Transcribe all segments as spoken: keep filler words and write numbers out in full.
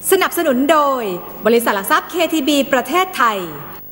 สนับสนุนโดยบริษัทหลักทรัพย์ เค ที บี ประเทศไทย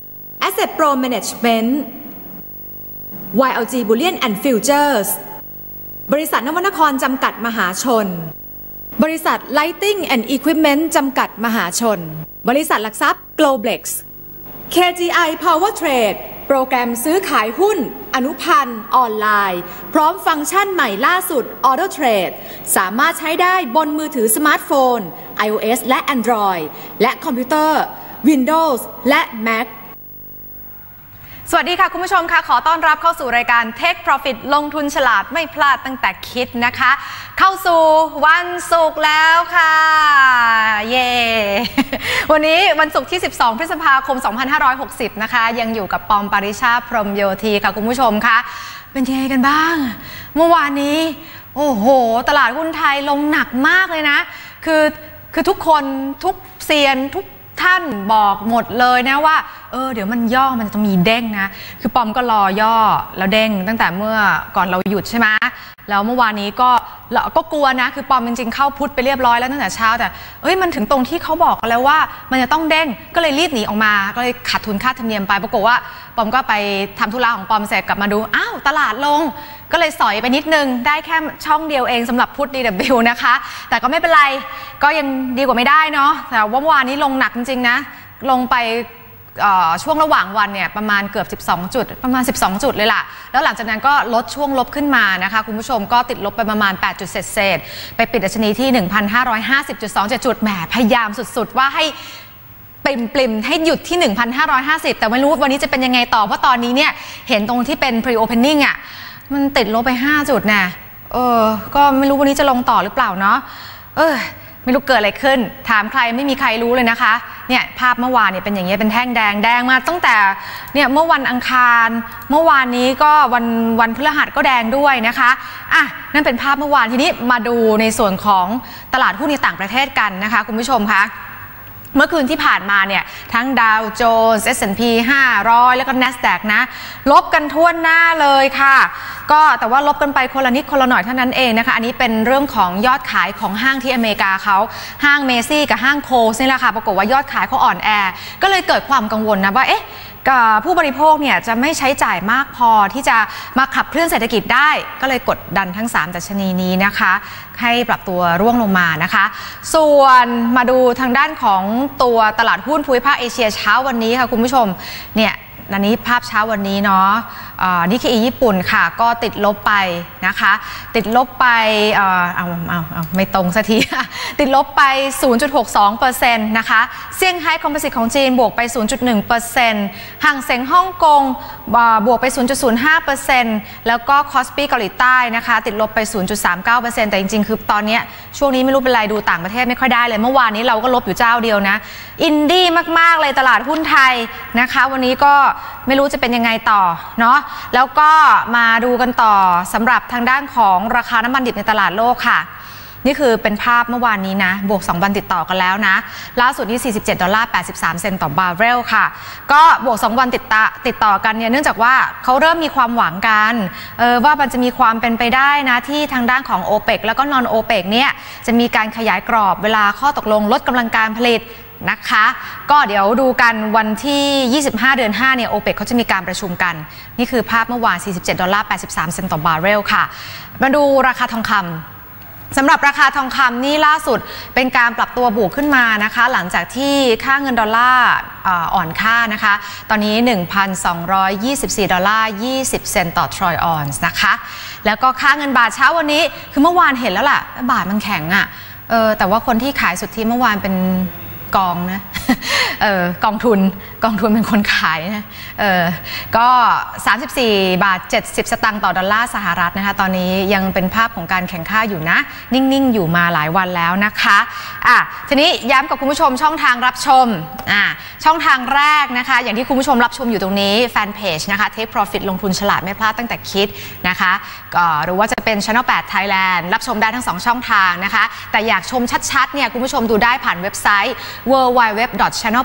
Asset Pro Management วาย แอล จี Bullion and Futures บริษัทนวนครจำกัดมหาชนบริษัท Lighting and Equipment จำกัดมหาชนบริษัทหลักทรัพย์ Globlex เค จี ไอ Power Trade โปรแกรมซื้อขายหุ้นอนุพันธ์ออนไลน์พร้อมฟังก์ชันใหม่ล่าสุด Auto Trade สามารถใช้ได้บนมือถือสมาร์ทโฟน iOS และ Android และคอมพิวเตอร์ Windows และ Mac สวัสดีค่ะคุณผู้ชมค่ะขอต้อนรับเข้าสู่รายการ Take Profit ลงทุนฉลาดไม่พลาดตั้งแต่คิดนะคะเข้าสู่วันศุกร์แล้วค่ะเย่วันนี้วันศุกร์ที่สิบสองพฤษภาคมสองพันห้าร้อยหกสิบนะคะยังอยู่กับปอมปาริชาพรหมโยธีค่ะคุณผู้ชมค่ะเป็นยังไงกันบ้างเมื่อวานนี้โอ้โหตลาดหุ้นไทยลงหนักมากเลยนะคือคือทุกคนทุกเซียนทุกท่านบอกหมดเลยนะว่าเออเดี๋ยวมันย่อมันจะมีเด้งนะคือปอมก็รอย่อแล้วเด้งตั้งแต่เมื่อก่อนเราหยุดใช่ไหมแล้วเมื่อวานนี้ก็เราก็กลัวนะคือปอมจริงๆเข้าพุทไปเรียบร้อยแล้วตั้งแต่เช้าแต่เอ้ยมันถึงตรงที่เขาบอกแล้วว่ามันจะต้องเด้งก็เลยรีบหนีออกมาก็เลยขาดทุนค่าธรรมเนียมไปปรากฏว่าปอมก็ไปทำธุระของปอมเสร็จกลับมาดูอ้าวตลาดลงก็เลยสอยไปนิดนึงได้แค่ช่องเดียวเองสำหรับพุท ดี ดับเบิลยู นะคะแต่ก็ไม่เป็นไรก็ยังดีกว่าไม่ได้เนาะแต่ว่าเมื่อวานนี้ลงหนักจริงๆนะลงไปช่วงระหว่างวันเนี่ยประมาณเกือบสิบสองจุดประมาณสิบสองจุดเลยล่ะแล้วหลังจากนั้นก็ลดช่วงลบขึ้นมานะคะคุณผู้ชมก็ติดลบไปประมาณแปดจุดเศษๆไปปิดดัชนีที่ หนึ่งพันห้าร้อยห้าสิบจุดสองเจ็ด จุดแหมพยายามสุดๆว่าให้ปริมปริมให้หยุดที่ หนึ่งพันห้าร้อยห้าสิบ แต่ไม่รู้วันนี้จะเป็นยังไงต่อเพราะตอนนี้เนี่ยเห็นตรงที่เป็น pre-opening อ่ะมันติดลบไปห้าจุดนะเออก็ไม่รู้วันนี้จะลงต่อหรือเปล่าเนาะเออไม่รู้เกิดอะไรขึ้นถามใครไม่มีใครรู้เลยนะคะเนี่ยภาพเมื่อวานเนี่ยเป็นอย่างเงี้ยเป็นแท่งแดงแดงมาตั้งแต่เนี่ยเมื่อวันอังคารเมื่อวานนี้ก็วันวันพฤหัสก็แดงด้วยนะคะอ่ะนั่นเป็นภาพเมื่อวานทีนี้มาดูในส่วนของตลาดหุ้นในต่างประเทศกันนะคะคุณผู้ชมคะเมื่อคืนที่ผ่านมาเนี่ยทั้งดาวโจนส์ เอส แอนด์ พี ห้าร้อยแล้วก็ NASDAQ นะลบกันทั่วหน้าเลยค่ะก็แต่ว่าลบกันไปคนละนิดคนละหน่อยเท่านั้นเองนะคะอันนี้เป็นเรื่องของยอดขายของห้างที่อเมริกาเขาห้างเมซี่กับห้างโคสนี่แหละค่ะปรากฏว่ายอดขายเขาอ่อนแอก็เลยเกิดความกังวลนะว่าเอ๊ะผู้บริโภคเนี่ยจะไม่ใช้จ่ายมากพอที่จะมาขับเคลื่อนเศรษฐกิจได้ก็เลยกดดันทั้งสามดัชนีนี้นะคะให้ปรับตัวร่วงลงมานะคะส่วนมาดูทางด้านของตัวตลาดหุ้นภูมิภาคเอเชียเช้าวันนี้ค่ะคุณผู้ชมเนี่ยอันนี้ภาพเช้าวันนี้เนาะนิเคอิญี่ปุ่นค่ะก็ติดลบไปนะคะติดลบไปเอาเอาเอาไม่ตรงสักทีติดลบไป ศูนย์จุดหกสองเปอร์เซ็นต์ นะคะเซี่ยงไฮ้คอมโพสิตของจีนบวกไป ศูนย์จุดหนึ่งเปอร์เซ็นต์ ห่างเส็งฮ่องกงบวกไป ศูนย์จุดศูนย์ห้าเปอร์เซ็นต์ แล้วก็คอสปีเกาหลีใต้นะคะติดลบไป ศูนย์จุดสามเก้าเปอร์เซ็นต์ แต่จริงๆคือตอนนี้ช่วงนี้ไม่รู้เป็นไรดูต่างประเทศไม่ค่อยได้เลยเมื่อวานนี้เราก็ลบอยู่เจ้าเดียวนะอินดี้มากๆเลยตลาดหุ้นไทยนะคะวันนี้ก็ไม่รู้จะเป็นยังไงต่อเนาะแล้วก็มาดูกันต่อสำหรับทางด้านของราคาน้ำมันดิบในตลาดโลกค่ะนี่คือเป็นภาพเมื่อวานนี้นะบวกสองวันติดต่อกันแล้วนะล่าสุดที่สี่สิบเจ็ดดอลลาร์แปดสิบสามเซนต์ต่อบาร์เรลค่ะก็บวกสองวันติดต่อติดต่อกันเนี่ยเนื่องจากว่าเขาเริ่มมีความหวังกันเออว่ามันจะมีความเป็นไปได้นะที่ทางด้านของ โอเปก แล้วก็นอน โอเปก เนี่ยจะมีการขยายกรอบเวลาข้อตกลงลดกำลังการผลิตนะคะก็เดี๋ยวดูกันวันที่ยี่สิบห้าเดือนห้าเนี่ย โอเปก เขาจะมีการประชุมกันนี่คือภาพเมื่อวานสี่สิบเจ็ดดอลลาร์แปดสิบสามเซนต์ต่อบาร์เรลค่ะมาดูราคาทองคำสำหรับราคาทองคำนี่ล่าสุดเป็นการปรับตัวบวกขึ้นมานะคะหลังจากที่ค่าเงินดอลลาร์อ่อนค่านะคะตอนนี้ หนึ่งพันสองร้อยยี่สิบสี่ดอลลาร์ยี่สิบเซนต์ต่อทรอยออนซ์นะคะแล้วก็ค่าเงินบาทเช้าวันนี้คือเมื่อวานเห็นแล้วล่ะบาทมันแข็งอ่ะเออแต่ว่าคนที่ขายสุทธิเมื่อวานเป็นกองนะเออกองทุนกองทุนเป็นคนขายนะเออก็สามสิบสี่บาทเจ็ดสิบสตางค์ต่อดอลลาร์สหรัฐนะคะตอนนี้ยังเป็นภาพของการแข่งข้าอยู่นะนิ่งๆอยู่มาหลายวันแล้วนะคะอ่ะทีนี้ย้ำกับคุณผู้ชมช่องทางรับชมอ่ะช่องทางแรกนะคะอย่างที่คุณผู้ชมรับชมอยู่ตรงนี้แฟนเพจนะคะ Take Profit ลงทุนฉลาดไม่พลาดตั้งแต่คิดนะคะก็หรือว่าจะเป็น Channel แปด Thailand รับชมได้ทั้งสองช่องทางนะคะแต่อยากชมชัดๆเนี่ยคุณผู้ชมดูได้ผ่านเว็บไซต์ ดับเบิลยู ดับเบิลยู ดับเบิลยู ดอท ชานแนล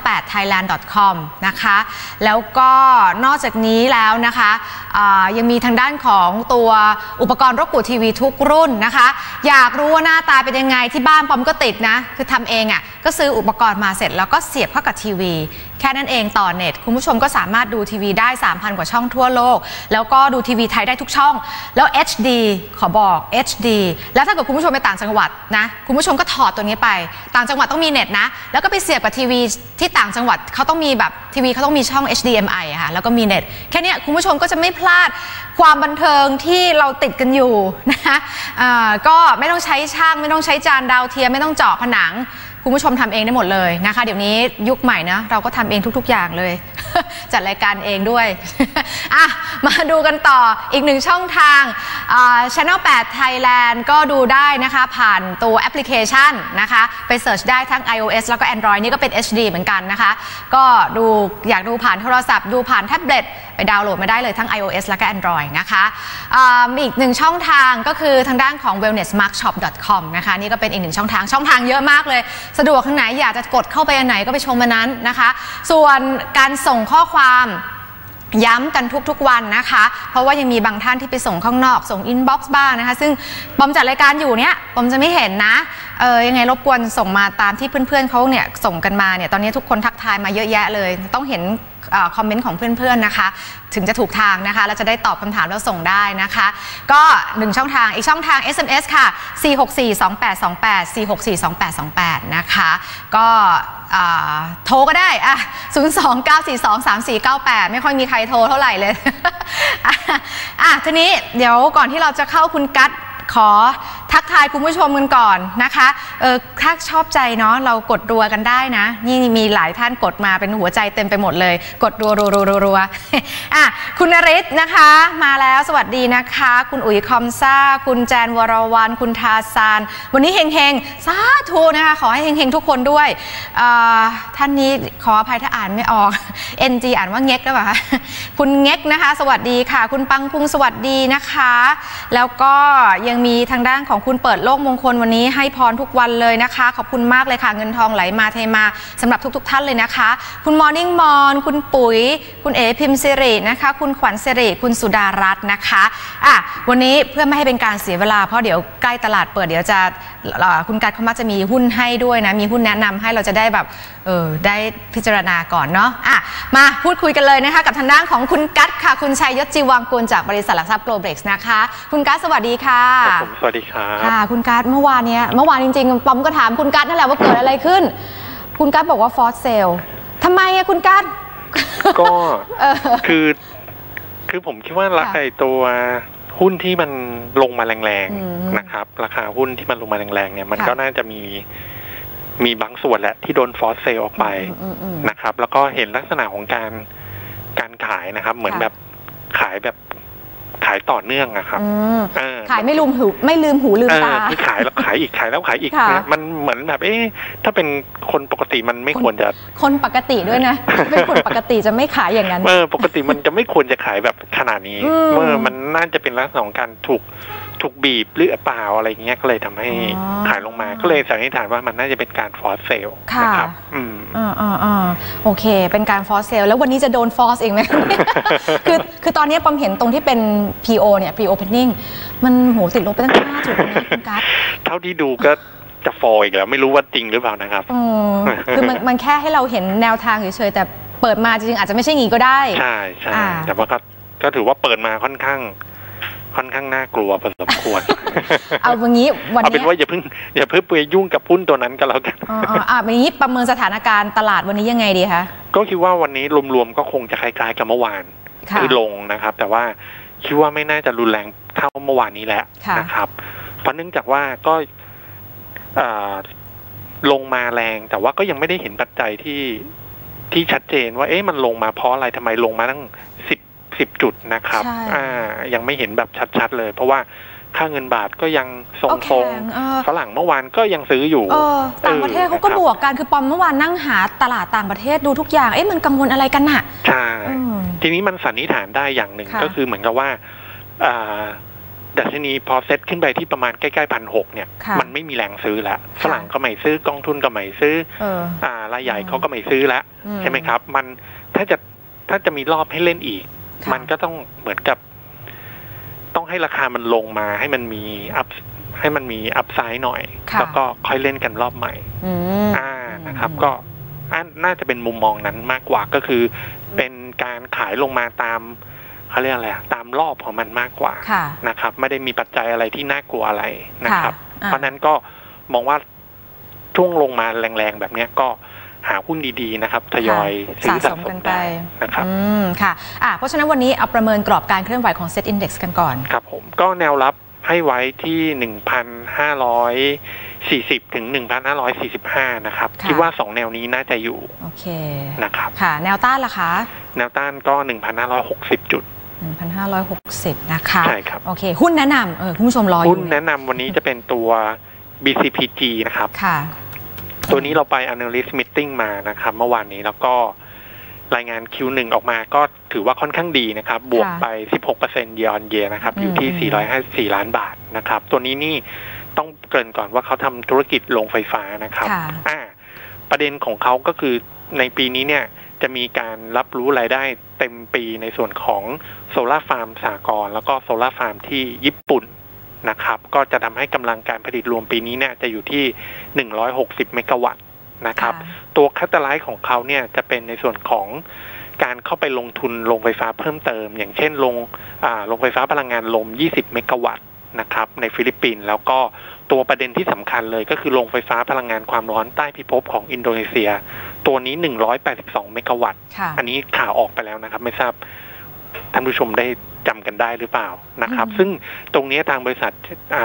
แปด ไทยแลนด์ ดอท คอม นะคะแล้วก็นอกจากนี้แล้วนะคะยังมีทางด้านของตัวอุปกรณ์รบกูทีวีทุกรุ่นนะคะอยากรู้ว่าหน้าตาเป็นยังไงที่บ้านปอมก็ติดนะคือทำเองอ่ะก็ซื้ออุปกรณ์มาเสร็จแล้วก็เสียบเข้ากับทีวีแค่นั้นเองต่อเน็ตคุณผู้ชมก็สามารถดูทีวีได้ สามพัน กว่าช่องทั่วโลกแล้วก็ดูทีวีไทยได้ทุกช่องแล้ว เอช ดี ขอบอก เอช ดี แล้วถ้าเกิดคุณผู้ชมไปต่างจังหวัดนะคุณผู้ชมก็ถอดตัวนี้ไปต่างจังหวัดต้องมีเน็ตนะแล้วก็ไปเสียบกับทีวีที่ต่างจังหวัดเขาต้องมีแบบทีวีเขาต้องมีช่อง เอช ดี เอ็ม ไอ อะค่ะแล้วก็มีเน็ตแค่นี้คุณผู้ชมก็จะไม่พลาดความบันเทิงที่เราติดกันอยู่นะคะก็ไม่ต้องใช้ช่างไม่ต้องใช้จานดาวเทียมไม่ต้องเจาะผนังคุณผู้ชมทำเองได้หมดเลยนะคะเดี๋ยวนี้ยุคใหม่นะเราก็ทำเองทุกๆอย่างเลย จัดรายการเองด้วย อ่ะมาดูกันต่ออีกหนึ่งช่องทาง Channel แปด Thailand ก็ดูได้นะคะผ่านตัวแอปพลิเคชันนะคะไปเสิร์ชได้ทั้ง iOS แล้วก็ Android นี่ก็เป็น เอช ดี เหมือนกันนะคะก็ดูอยากดูผ่านโทรศัพท์ดูผ่านแท็บเล็ตไปดาวน์โหลดมาได้เลยทั้ง iOS แล้วก็ Android นะคะมีอีกหนึ่งช่องทางก็คือทางด้านของ เวลเนสมาร์คช็อป ดอท คอม นะคะนี่ก็เป็นอีกหนึ่งช่องทางช่องทางเยอะมากเลยสะดวกทางไหนอยากจะกดเข้าไปอันไหนก็ไปชมอันนั้นนะคะส่วนการส่งข้อความย้ำกันทุกๆวันนะคะเพราะว่ายังมีบางท่านที่ไปส่งข้างนอกส่งอินบ็อกซ์บ้างนะคะซึ่งปอมจัดรายการอยู่เนี่ยปอมจะไม่เห็นนะเออยังไงรบกวนส่งมาตามที่เพื่อนๆเขาเนี่ยส่งกันมาเนี่ยตอนนี้ทุกคนทักทายมาเยอะแยะเลยต้องเห็นคอมเมนต์ของเพื่อนๆนะคะถึงจะถูกทางนะคะแล้วจะได้ตอบคำถามแล้วส่งได้นะคะก็หนึ่งช่องทางอีกช่องทาง เอส เอ็ม เอส ค่ะ สี่ หก สี่ สอง แปด สอง แปด สี่ หก สี่ สอง แปด สอง แปดนะคะก็โทรก็ได้อ่ะ ศูนย์ สอง เก้า สี่ สอง สาม สี่ เก้า แปด ไม่ค่อยมีใครโทรเท่าไหร่เลย อ่ะทีนี้เดี๋ยวก่อนที่เราจะเข้าคุณกั๊ดขอทักทายคุณผู้ชมกันก่อนนะคะเออถ้าชอบใจเนาะเรากดรัวกันได้นะนี่มีหลายท่านกดมาเป็นหัวใจเต็มไปหมดเลยกดรัวรัวรัวรัวอ่ะคุณนฤทธิ์นะคะมาแล้วสวัสดีนะคะคุณอุ๋ยคอมซ่าคุณแจนวรวรรณคุณทาซานวันนี้เฮงเฮงสาธุนะคะขอให้เฮงเฮงทุกคนด้วยท่านนี้ขออภัยถ้าอ่านไม่ออก เอ็น จี อ่านว่าเง็กหรือเปล่าคะคุณเง็กนะคะสวัสดีค่ะคุณปังคุงสวัสดีนะคะแล้วก็ยังมีทางด้านของคุณเปิดโลกมงคลวันนี้ให้พรทุกวันเลยนะคะขอบคุณมากเลยค่ะเงินทองไหลมาเทมาสำหรับทุกๆท่านเลยนะคะคุณมอร์นิ่งมอนคุณปุ๋ยคุณเอพิมพ์สิรินะคะคุณขวัญสิริคุณสุดารัตน์นะคะอ่ะวันนี้เพื่อไม่ให้เป็นการเสียเวลาเพราะเดี๋ยวใกล้ตลาดเปิดเดี๋ยวจะคุณกั๊ดเขามักจะมีหุ้นให้ด้วยนะมีหุ้นแนะนำให้เราจะได้แบบเออได้พิจารณาก่อนเนาะอ่ะมาพูดคุยกันเลยนะคะกับทางด้านของคุณกั๊ดค่ะคุณชัยยศจีวังกุลจากบริษัทหลักทรัพย์โกลเบล็กซ์นะคะคุณกั๊ดสวัสดีค่ะผมสวัสดีครับค่ะคุณกั๊ดเมื่อวานเนี้ยเมื่อวานจริงๆปอมก็ถามคุณกั๊ดนั่นแหละว่าเกิดอะไรขึ้นคุณกั๊ดบอกว่าฟอสเซลทำไมอะคุณกั๊ดก็คือคือผมคิดว่าราคาตัวหุ้นที่มันลงมาแรงๆนะครับราคาหุ้นที่มันลงมาแรงๆเนี่ยมันก็น่าจะมีมีบางส่วนแหละที่โดนฟอสเซลออกไปนะครับแล้วก็เห็นลักษณะของการการขายนะครับเหมือนแบบขายแบบขายต่อเนื่องอะครับขายไม่ลืมหูไม่ลืมหูลืมตาคือขายแล้วขายอีกขายแล้วขายอีกมันเหมือนแบบเอ๊ะถ้าเป็นคนปกติมันไม่ควรจะคนปกติด้วยนะเป็นคนปกติจะไม่ขายอย่างนั้นเออปกติมันจะไม่ควรจะขายแบบขนาดนี้เมื่อมันน่าจะเป็นลักษณะของการถูกถูกบีบหรือเปล่าอะไรเงี้ยก็เลยทำให้ขายลงมาก็เลยสันนิษฐานว่ามันน่าจะเป็นการฟอร์สเซลนะครับอืมอ่าอ่าอ่าโอเคเป็นการฟอร์สเซลแล้ววันนี้จะโดนฟอร์สเองไหมคือคือตอนนี้ปอมเห็นตรงที่เป็น พี โอ เนี่ย Pre Opening มันโหติดลบไปตั้งห้าจุดนะคุณกั๊ดเท่าที่ดูก็จะฟอร์อีกแล้วไม่รู้ว่าจริงหรือเปล่านะครับคือมันมันแค่ให้เราเห็นแนวทางเฉยๆแต่เปิดมาจริงๆอาจจะไม่ใช่งี้ก็ได้ใช่ใช่แต่ว่าก็ก็ถือว่าเปิดมาค่อนข้างค่อนข้างน่ากลัวพอสมควรเอาอย่างนี้วันนี้เอาเป็นว่าอย่าเพิ่งอย่าเพิ่งไปยุ่งกับหุ้นตัวนั้นก็แล้วกันอ๋ออ่าอย่างนี้ประเมินสถานการณ์ตลาดวันนี้ยังไงดีคะก็คิดว่าวันนี้รวมๆก็คงจะคล้ายๆกับเมื่อวานคือลงนะครับแต่ว่าคิดว่าไม่น่าจะรุนแรงเท่าเมื่อวานนี้แล้วนะครับเพราะเนื่องจากว่าก็ลงมาแรงแต่ว่าก็ยังไม่ได้เห็นปัจจัยที่ที่ชัดเจนว่าเอ๊ะมันลงมาเพราะอะไรทำไมลงมาตั้งสิบสิบจุดนะครับอ่ายังไม่เห็นแบบชัดๆเลยเพราะว่าค่าเงินบาทก็ยังทรงๆฝรั่งเมื่อวานก็ยังซื้ออยู่ต่างประเทศเขาก็บวกกันคือปอมเมื่อวานนั่งหาตลาดต่างประเทศดูทุกอย่างเอ๊ะมันกังวลอะไรกันน่ะใช่ทีนี้มันสันนิษฐานได้อย่างหนึ่งก็คือเหมือนกับว่าดัชนีพอเซ็ตขึ้นไปที่ประมาณใกล้ๆพันหกเนี่ยมันไม่มีแรงซื้อแล้วฝรั่งก็ไม่ซื้อกองทุนก็ไม่ซื้ออ่ารายใหญ่เขาก็ไม่ซื้อแล้วใช่ไหมครับมันถ้าจะถ้าจะมีรอบให้เล่นอีกมันก็ต้องเหมือนกับต้องให้ราคามันลงมาให้มันมีอัพให้มันมีอัพไซด์หน่อยแล้วก็ค่อยเล่นกันรอบใหม่อ่านะครับก็น่าจะเป็นมุมมองนั้นมากกว่าก็คือเป็นการขายลงมาตามเขาเรียกอะไรตามรอบของมันมากกว่านะครับไม่ได้มีปัจจัยอะไรที่น่ากลัวอะไรนะครับเพราะนั้นก็มองว่าช่วงลงมาแรงๆแบบนี้ก็หาหุ้นดีๆนะครับทยอยซื้อสะสมกันไปนะครับอืมค่ะอ่าเพราะฉะนั้นวันนี้เอาประเมินกรอบการเคลื่อนไหวของ Set Index กันก่อนครับผมก็แนวรับให้ไว้ที่ หนึ่งพันห้าร้อยสี่สิบ ถึง หนึ่งพันห้าร้อยสี่สิบห้า นะครับคิดว่าสองแนวนี้น่าจะอยู่โอเคนะครับค่ะแนวต้านล่ะคะแนวต้านก็ หนึ่งพันห้าร้อยหกสิบ จุดหนึ่งพันห้าร้อยหกสิบ นะคะใช่ครับโอเคหุ้นแนะนำเออคุณผู้ชมรออยู่หุ้นแนะนำวันนี้จะเป็นตัว บี ซี พี จี นะครับค่ะตัวนี้เราไป Analyst Meeting มานะครับเมื่อวานนี้แล้วก็รายงาน คิว หนึ่ง ออกมาก็ถือว่าค่อนข้างดีนะครับบวกไป สิบหกเปอร์เซ็นต์ year on year นะครับอยู่ที่สี่ร้อยห้าสิบสี่ล้านบาทนะครับตัวนี้นี่ต้องเกริ่นก่อนว่าเขาทำธุรกิจโรงไฟฟ้านะครับอ่าประเด็นของเขาก็คือในปีนี้เนี่ยจะมีการรับรู้รายได้เต็มปีในส่วนของโซล่าฟาร์มสหกรณ์แล้วก็โซล่าฟาร์มที่ญี่ปุ่นนะครับก็จะทำให้กำลังการผลิตรวมปีนี้เนี่ยจะอยู่ที่หนึ่งร้อยหกสิบเมกะวัตต์นะครับตัวแคตตาไลซ์ของเขาเนี่ยจะเป็นในส่วนของการเข้าไปลงทุนโรงไฟฟ้าเพิ่มเติมอย่างเช่นโรงอ่าโรงไฟฟ้าพลังงานลมยี่สิบเมกะวัตต์นะครับในฟิลิปปินส์แล้วก็ตัวประเด็นที่สำคัญเลยก็คือโรงไฟฟ้าพลังงานความร้อนใต้พิภพของอินโดนีเซียตัวนี้หนึ่งร้อยแปดสิบสองเมกะวัตต์อันนี้ข่าวออกไปแล้วนะครับไม่ทราบท่านผู้ชมได้จำกันได้หรือเปล่านะครับซึ่งตรงนี้ทางบริษัท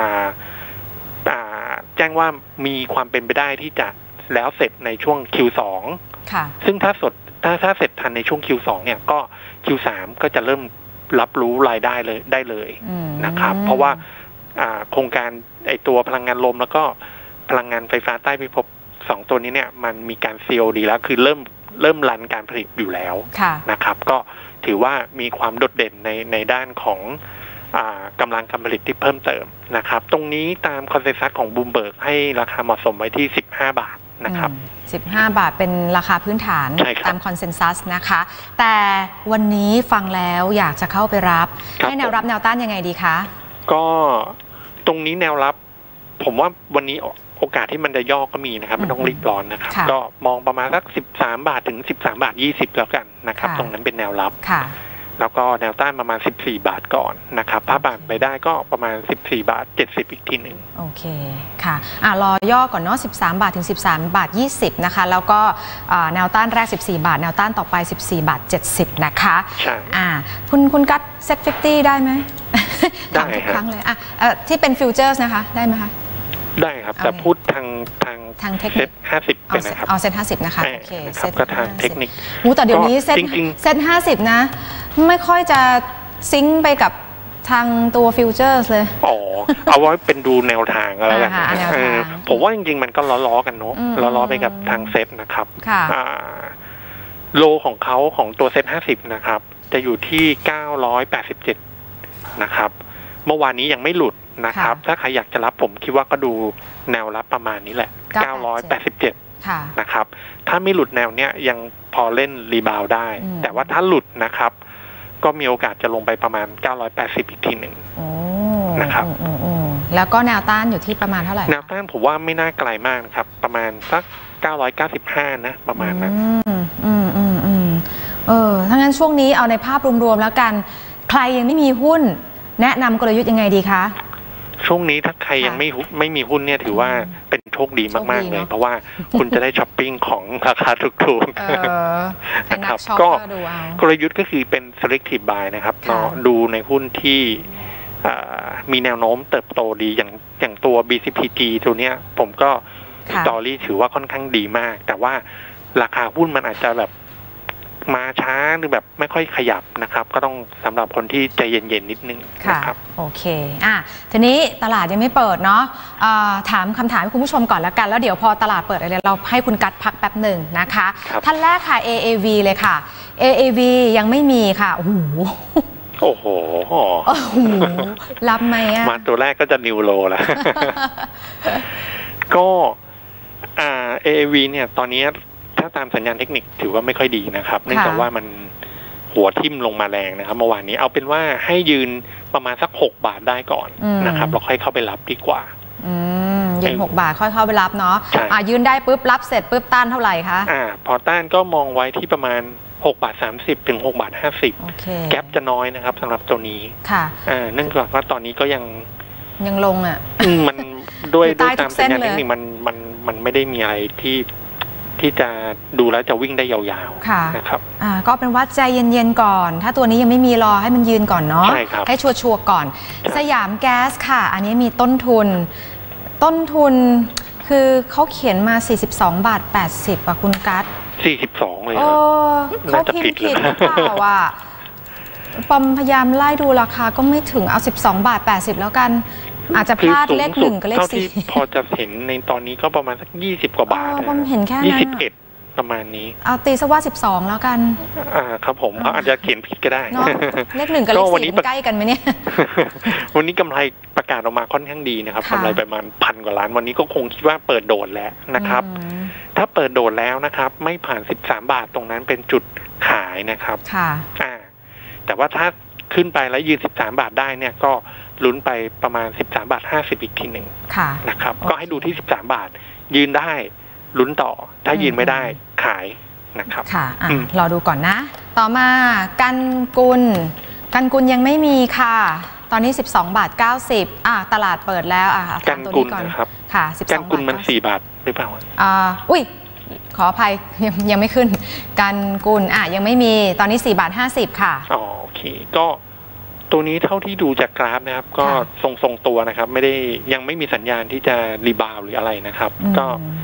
แจ้งว่ามีความเป็นไปได้ที่จะแล้วเสร็จในช่วง คิว สองค่ะซึ่งถ้าสดถ้าถ้าเสร็จทันในช่วง คิว สอง เนี่ยก็ คิว สาม ก็จะเริ่มรับรู้รายได้เลยได้เลยนะครับเพราะว่าโครงการไอตัวพลังงานลมแล้วก็พลังงานไฟฟ้าใต้พิภพสองตัวนี้เนี่ยมันมีการ ซี โอ ดี แล้วคือเริ่มเริ่มรันการผลิตอยู่แล้วนะครับก็ถือว่ามีความโดดเด่นในในด้านของกำลังการผลิตที่เพิ่มเติมนะครับตรงนี้ตามคอนเซนแซสของบูมเบิร์กให้ราคาเหมาะสมไว้ที่สิบห้าบาทนะครับสิบห้าบาทเป็นราคาพื้นฐานตามคอนเซนแซสนะคะแต่วันนี้ฟังแล้วอยากจะเข้าไปรับให้แนวรับแนวต้านยังไงดีคะก็ตรงนี้แนวรับผมว่าวันนี้โอกาสที่มันจะย่อก็มีนะครับไม่ต้องรีบร้อนนะครับก็มองประมาณสักสิบสามบาทถึงสิบสามบาทยี่สิบแล้วกันนะครับตรงนั้นเป็นแนวรับแล้วก็แนวต้านประมาณสิบสี่บาทก่อนนะครับถ้าผ่านไปได้ก็ประมาณสิบสี่บาทเจ็ดสิบอีกทีหนึ่งโอเคค่ะอ่ารอย่อก่อนเนาะสิบสามบาทถึงสิบสามบาทยี่สิบนะคะแล้วก็แนวต้านแรกสิบสี่บาทแนวต้านต่อไปสิบสี่บาทเจ็ดสิบนะคะใช่อ่าคุณคุณกัดเซ็ตห้าสิบได้ไหมถามทุกครั้งเลยอ่ะที่เป็นฟิวเจอร์สนะคะได้ไหมคะได้ครับแต่พูดทางทางทางเทคนิคห้าสิบเป็นนะครับเอาเซ็ตห้าสิบนะคะโอเคเซ็ตก็ทางเทคนิคหูแต่เดี๋ยวนี้เซ็ตเซ็ตห้าสิบนะไม่ค่อยจะซิงค์ไปกับทางตัวฟิวเจอร์สเลยอ๋อเอาไว้เป็นดูแนวทางก็แล้วกันผมว่าจริงๆมันก็ล้อๆกันเนาะล้อๆไปกับทางเซ็ตนะครับโลของเขาของตัวเซ็ตห้าสิบนะครับจะอยู่ที่เก้าร้อยแปดสิบเจ็ดนะครับเมื่อวานนี้ยังไม่หลุดนะครับถ้าใครอยากจะรับผมคิดว่าก็ดูแนวรับประมาณนี้แหละเก้าร้อยแปดสิบเจ็ดนะครับถ้าไม่หลุดแนวเนี้ยยังพอเล่นรีบาวได้แต่ว่าถ้าหลุดนะครับก็มีโอกาสจะลงไปประมาณเก้าร้อยแปดสิบอีกทีหนึ่งนะครับแล้วก็แนวต้านอยู่ที่ประมาณเท่าไหร่แนวต้านผมว่าไม่น่าไกลมากนะครับประมาณสักเก้าร้อยเก้าสิบห้านะประมาณนั้นอืมอืมอืมอืมเออถ้างั้นช่วงนี้เอาในภาพรวมๆแล้วกันใครยังไม่มีหุ้นแนะนำกลยุทธ์ยังไงดีคะช่วงนี้ถ้าใครยังไม่ไม่มีหุ้นเนี่ยถือว่าเป็นโชคดีมากๆเลยเพราะว่าคุณจะได้ช้อปปิ้งของราคาถูกๆนะครับก็กลยุทธ์ก็คือเป็น selective buy นะครับเนาะดูในหุ้นที่มีแนวโน้มเติบโตดีอย่างอย่างตัว บี ซี พี จี ตัวเนี้ยผมก็สตอรี่ถือว่าค่อนข้างดีมากแต่ว่าราคาหุ้นมันอาจจะแบบมาช้าหรือแบบไม่ค่อยขยับนะครับก็ต้องสำหรับคนที่ใจเย็นๆนิดนึงนะครับโอเคอ่ะทีนี้ตลาดยังไม่เปิดเนาะถามคำถามให้คุณผู้ชมก่อนแล้วกันแล้วเดี๋ยวพอตลาดเปิดอะไรเราให้คุณกัดพักแป๊บหนึ่งนะคะท่านแรกค่ะ เอ เอ วี เลยค่ะ เอ เอ วี ยังไม่มีค่ะโอ้โหโอ้โหโอ้โหรับไหมอ่ะมาตัวแรกก็จะนิวโลแล้วก็อ่า เอ เอ วี เนี่ยตอนนี้ถ้าตามสัญญาณเทคนิคถือว่าไม่ค่อยดีนะครับเนื่องจากว่ามันหัวทิ่มลงมาแรงนะครับเมื่อวานนี้เอาเป็นว่าให้ยืนประมาณสักหกบาทได้ก่อนนะครับเราค่อยเข้าไปรับดีกว่าอืมยืนหกบาทค่อยเข้าไปรับเนาะอ่ายืนได้ปุ๊บรับเสร็จปุ๊บต้านเท่าไหร่คะอ่าพอต้านก็มองไว้ที่ประมาณหกบาทสามสิบถึงหกบาทห้าสิบแก๊ปจะน้อยนะครับสำหรับตัวนี้ค่ะอ่าเนื่องจากว่าตอนนี้ก็ยังยังลงอ่ะมันด้วยด้วยตามสัญญาณเทคนิคมันมันมันไม่ได้มีอะไรที่ที่จะดูแล้วจะวิ่งได้ยาวๆนะครับอ่าก็เป็นว่าใจเย็นๆก่อนถ้าตัวนี้ยังไม่มีรอให้มันยืนก่อนเนาะใช่ครับให้ชัวร์ๆก่อนสยามแก๊สค่ะอันนี้มีต้นทุนต้นทุนคือเขาเขียนมาสี่สิบสองบาทแปดสิบอ่ะคุณกั๊ดสี่สิบสองเลยโอ้เขาพิมพ์ผิดหรือเปล่าอ่ะปอมพยายามไล่ดูราคาก็ไม่ถึงเอาสิบสองบาทแปดสิบแล้วกันอาจจะพลาดเลขหนึ่งกับเลขสี่พอจะเห็นในตอนนี้ก็ประมาณสักยี่สิบกว่าบาทผมเห็นแค่นั้นยี่สิบเอ็ดประมาณนี้เอาตีซะว่าสิบสองแล้วกันอ่าครับผมเขาอาจจะเขียนผิดก็ได้เลขหนึ่งกับเลขสี่ใกล้กันไหมเนี่ยวันนี้กำไรประกาศออกมาค่อนข้างดีนะครับกำไรประมาณพันกว่าล้านวันนี้ก็คงคิดว่าเปิดโดดแล้วนะครับถ้าเปิดโดดแล้วนะครับไม่ผ่านสิบสามบาทตรงนั้นเป็นจุดขายนะครับค่ะอ่าแต่ว่าถ้าขึ้นไปแล้วยืนสิบสามบาทได้เนี่ยก็ลุ้นไปประมาณสิบสามบาทห้าสิบอีกทีหนึ่งนะครับก็ให้ดูที่สิบสามบาทยืนได้ลุ้นต่อถ้ายืนไม่ได้ขายนะครับค่ะอ่ะรอดูก่อนนะต่อมากันกุลกันกุลยังไม่มีค่ะตอนนี้สิบสองบาทเก้าสิบอ่ะตลาดเปิดแล้วอ่ะกันกุลนะครับค่ะสิบสองบาทกันกุลมันสี่บาทหรือเปล่าอ่าอุ้ยขออภัยยังยังไม่ขึ้นกันกุลอ่ะยังไม่มีตอนนี้สี่บาทห้าสิบค่ะอ๋อโอเคก็ตัวนี้เท่าที่ดูจากกราฟนะครับก็ทรงๆตัวนะครับไม่ได้ยังไม่มีสัญญาณที่จะรีบาวหรืออะไรนะครับก็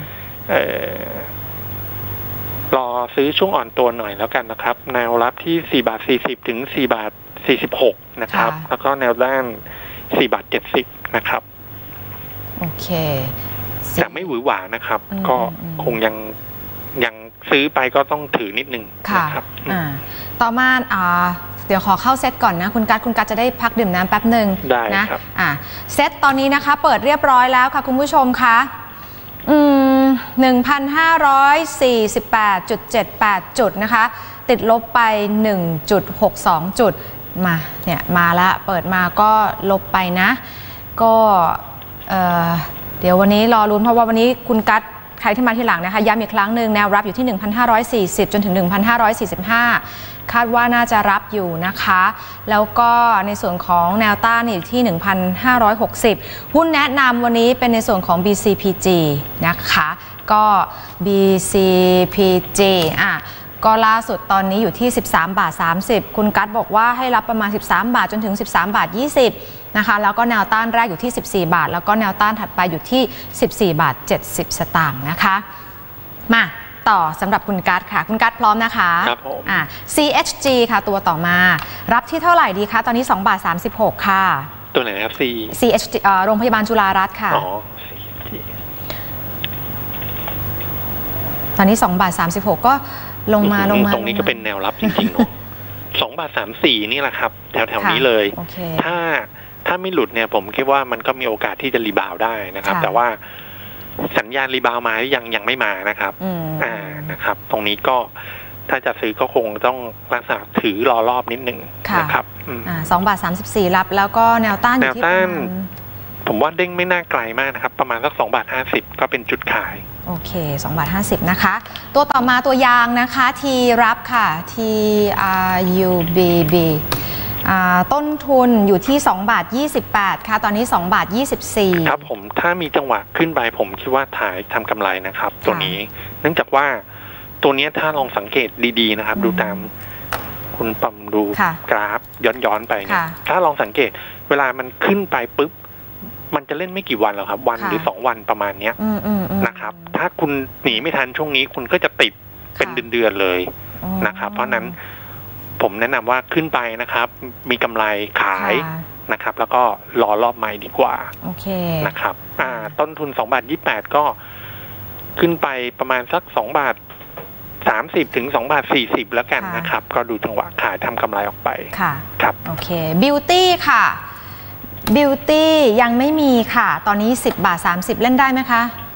รอซื้อช่วงอ่อนตัวหน่อยแล้วกันนะครับแนวรับที่สี่บาทสี่สิบถึงสี่บาทสี่สิบหกนะครับแล้วก็แนวด้านสี่บาทเจ็ดสิบนะครับโอเคแต่ไม่หวือหวานะครับก็คงยังยังซื้อไปก็ต้องถือนิดนึงนะครับอ่าต่อมาอ่าเดี๋ยวขอเข้าเซตก่อนนะคุณกั๊ดคุณกั๊ดจะได้พักดื่มน้ำแป๊บหนึ่งนะอ่าเซตตอนนี้นะคะเปิดเรียบร้อยแล้วค่ะคุณผู้ชมคะอืมหนึ่งพันห้าร้อยสี่สิบแปดจุดเจ็ดแปดจุดนะคะติดลบไป หนึ่งจุดหกสอง จุดมาเนี่ยมาแล้วเปิดมาก็ลบไปนะก็เอ่อเดี๋ยววันนี้รอลุ้นเพราะว่าวันนี้คุณกั๊ดใครที่มาที่หลังนะคะย้ำอีกครั้งหนึ่งแนวรับอยู่ที่ หนึ่งพันห้าร้อยสี่สิบ จนถึง หนึ่งพันห้าร้อยสี่สิบห้า คาดว่าน่าจะรับอยู่นะคะแล้วก็ในส่วนของแนวต้านอยู่ที่ หนึ่งพันห้าร้อยหกสิบ หุ้นแนะนำวันนี้เป็นในส่วนของ บี ซี พี จี นะคะก็ บี ซี พี จี อ่ะก็ล่าสุดตอนนี้อยู่ที่สิบสามบาทสามสิบคุณกั๊ดบอกว่าให้รับประมาณสิบสามบาทจนถึงสิบสามบาทยี่สิบนะคะแล้วก็แนวต้านแรกอยู่ที่สิบสี่บาทแล้วก็แนวต้านถัดไปอยู่ที่สิบสี่บาทเจ็ดสิบสตางค์นะคะมาต่อสำหรับคุณกั๊ดค่ะคุณกั๊ดพร้อมนะคะครับผมอ่า ซี เอช จี ค่ะตัวต่อมารับที่เท่าไหร่ดีคะตอนนี้สองบาทสามสิบหกค่ะตัวไหนครับ C ซี เอช จี เอ่อโรงพยาบาลจุฬารัตน์ค่ะอ๋อตอนนี้สองบาทสามสิบหกก็ลงมาลงมาตรงนี้ก็เป็นแนวรับจริงๆเนาะสองบาทสามสี่นี่แหละครับแถวๆนี้เลยถ้าถ้าไม่หลุดเนี่ยผมคิดว่ามันก็มีโอกาสที่จะรีบาวได้นะครับแต่ว่าสัญญาณรีบาวมายังยังไม่มานะครับอ่านะครับตรงนี้ก็ถ้าจะซื้อก็คงต้องรักษาถือรอรอบนิดนึงนะครับอ่าสองบาทสามสิบสี่รับแล้วก็แนวต้านอยู่ที่ประมาณผมว่าเด้งไม่น่าไกลมากนะครับประมาณสักสองบาทห้าสิบก็เป็นจุดขายโอเคสองบาทห้าสิบนะคะตัวต่อมาตัวยางนะคะทีรับค่ะ ที อาร์ ยู บี บี ต้นทุนอยู่ที่สองบาทยี่สิบแปดค่ะตอนนี้สองบาทยี่สิบสี่ครับผมถ้ามีจังหวะขึ้นไปผมคิดว่าถ่ายทำกำไรนะครับตัวนี้เนื่องจากว่าตัวนี้ถ้าลองสังเกตดีๆนะครับดูตามคุณปั๊มดูกราฟย้อนๆไปเนี่ยถ้าลองสังเกตเวลามันขึ้นไปปุ๊บมันจะเล่นไม่กี่วันหรอกครับวันหรือสองวันประมาณนี้นะครับถ้าคุณหนีไม่ทันช่วงนี้คุณก็จะติดเป็นเดือนๆเลยนะครับเพราะนั้นผมแนะนำว่าขึ้นไปนะครับมีกำไรขายนะครับแล้วก็รอรอบใหม่ดีกว่านะครับอ่าต้นทุนสองบาทยี่สิบแปดก็ขึ้นไปประมาณสักสองบาทสามสิบถึงสองบาทสี่สิบแล้วกันนะครับก็ดูจังหวะขายทำกำไรออกไปค่ะครับโอเคบิวตี้ค่ะบิวตี้ยังไม่มีค่ะตอนนี้สิบบาทสามสิบเล่นได้ไหมคะ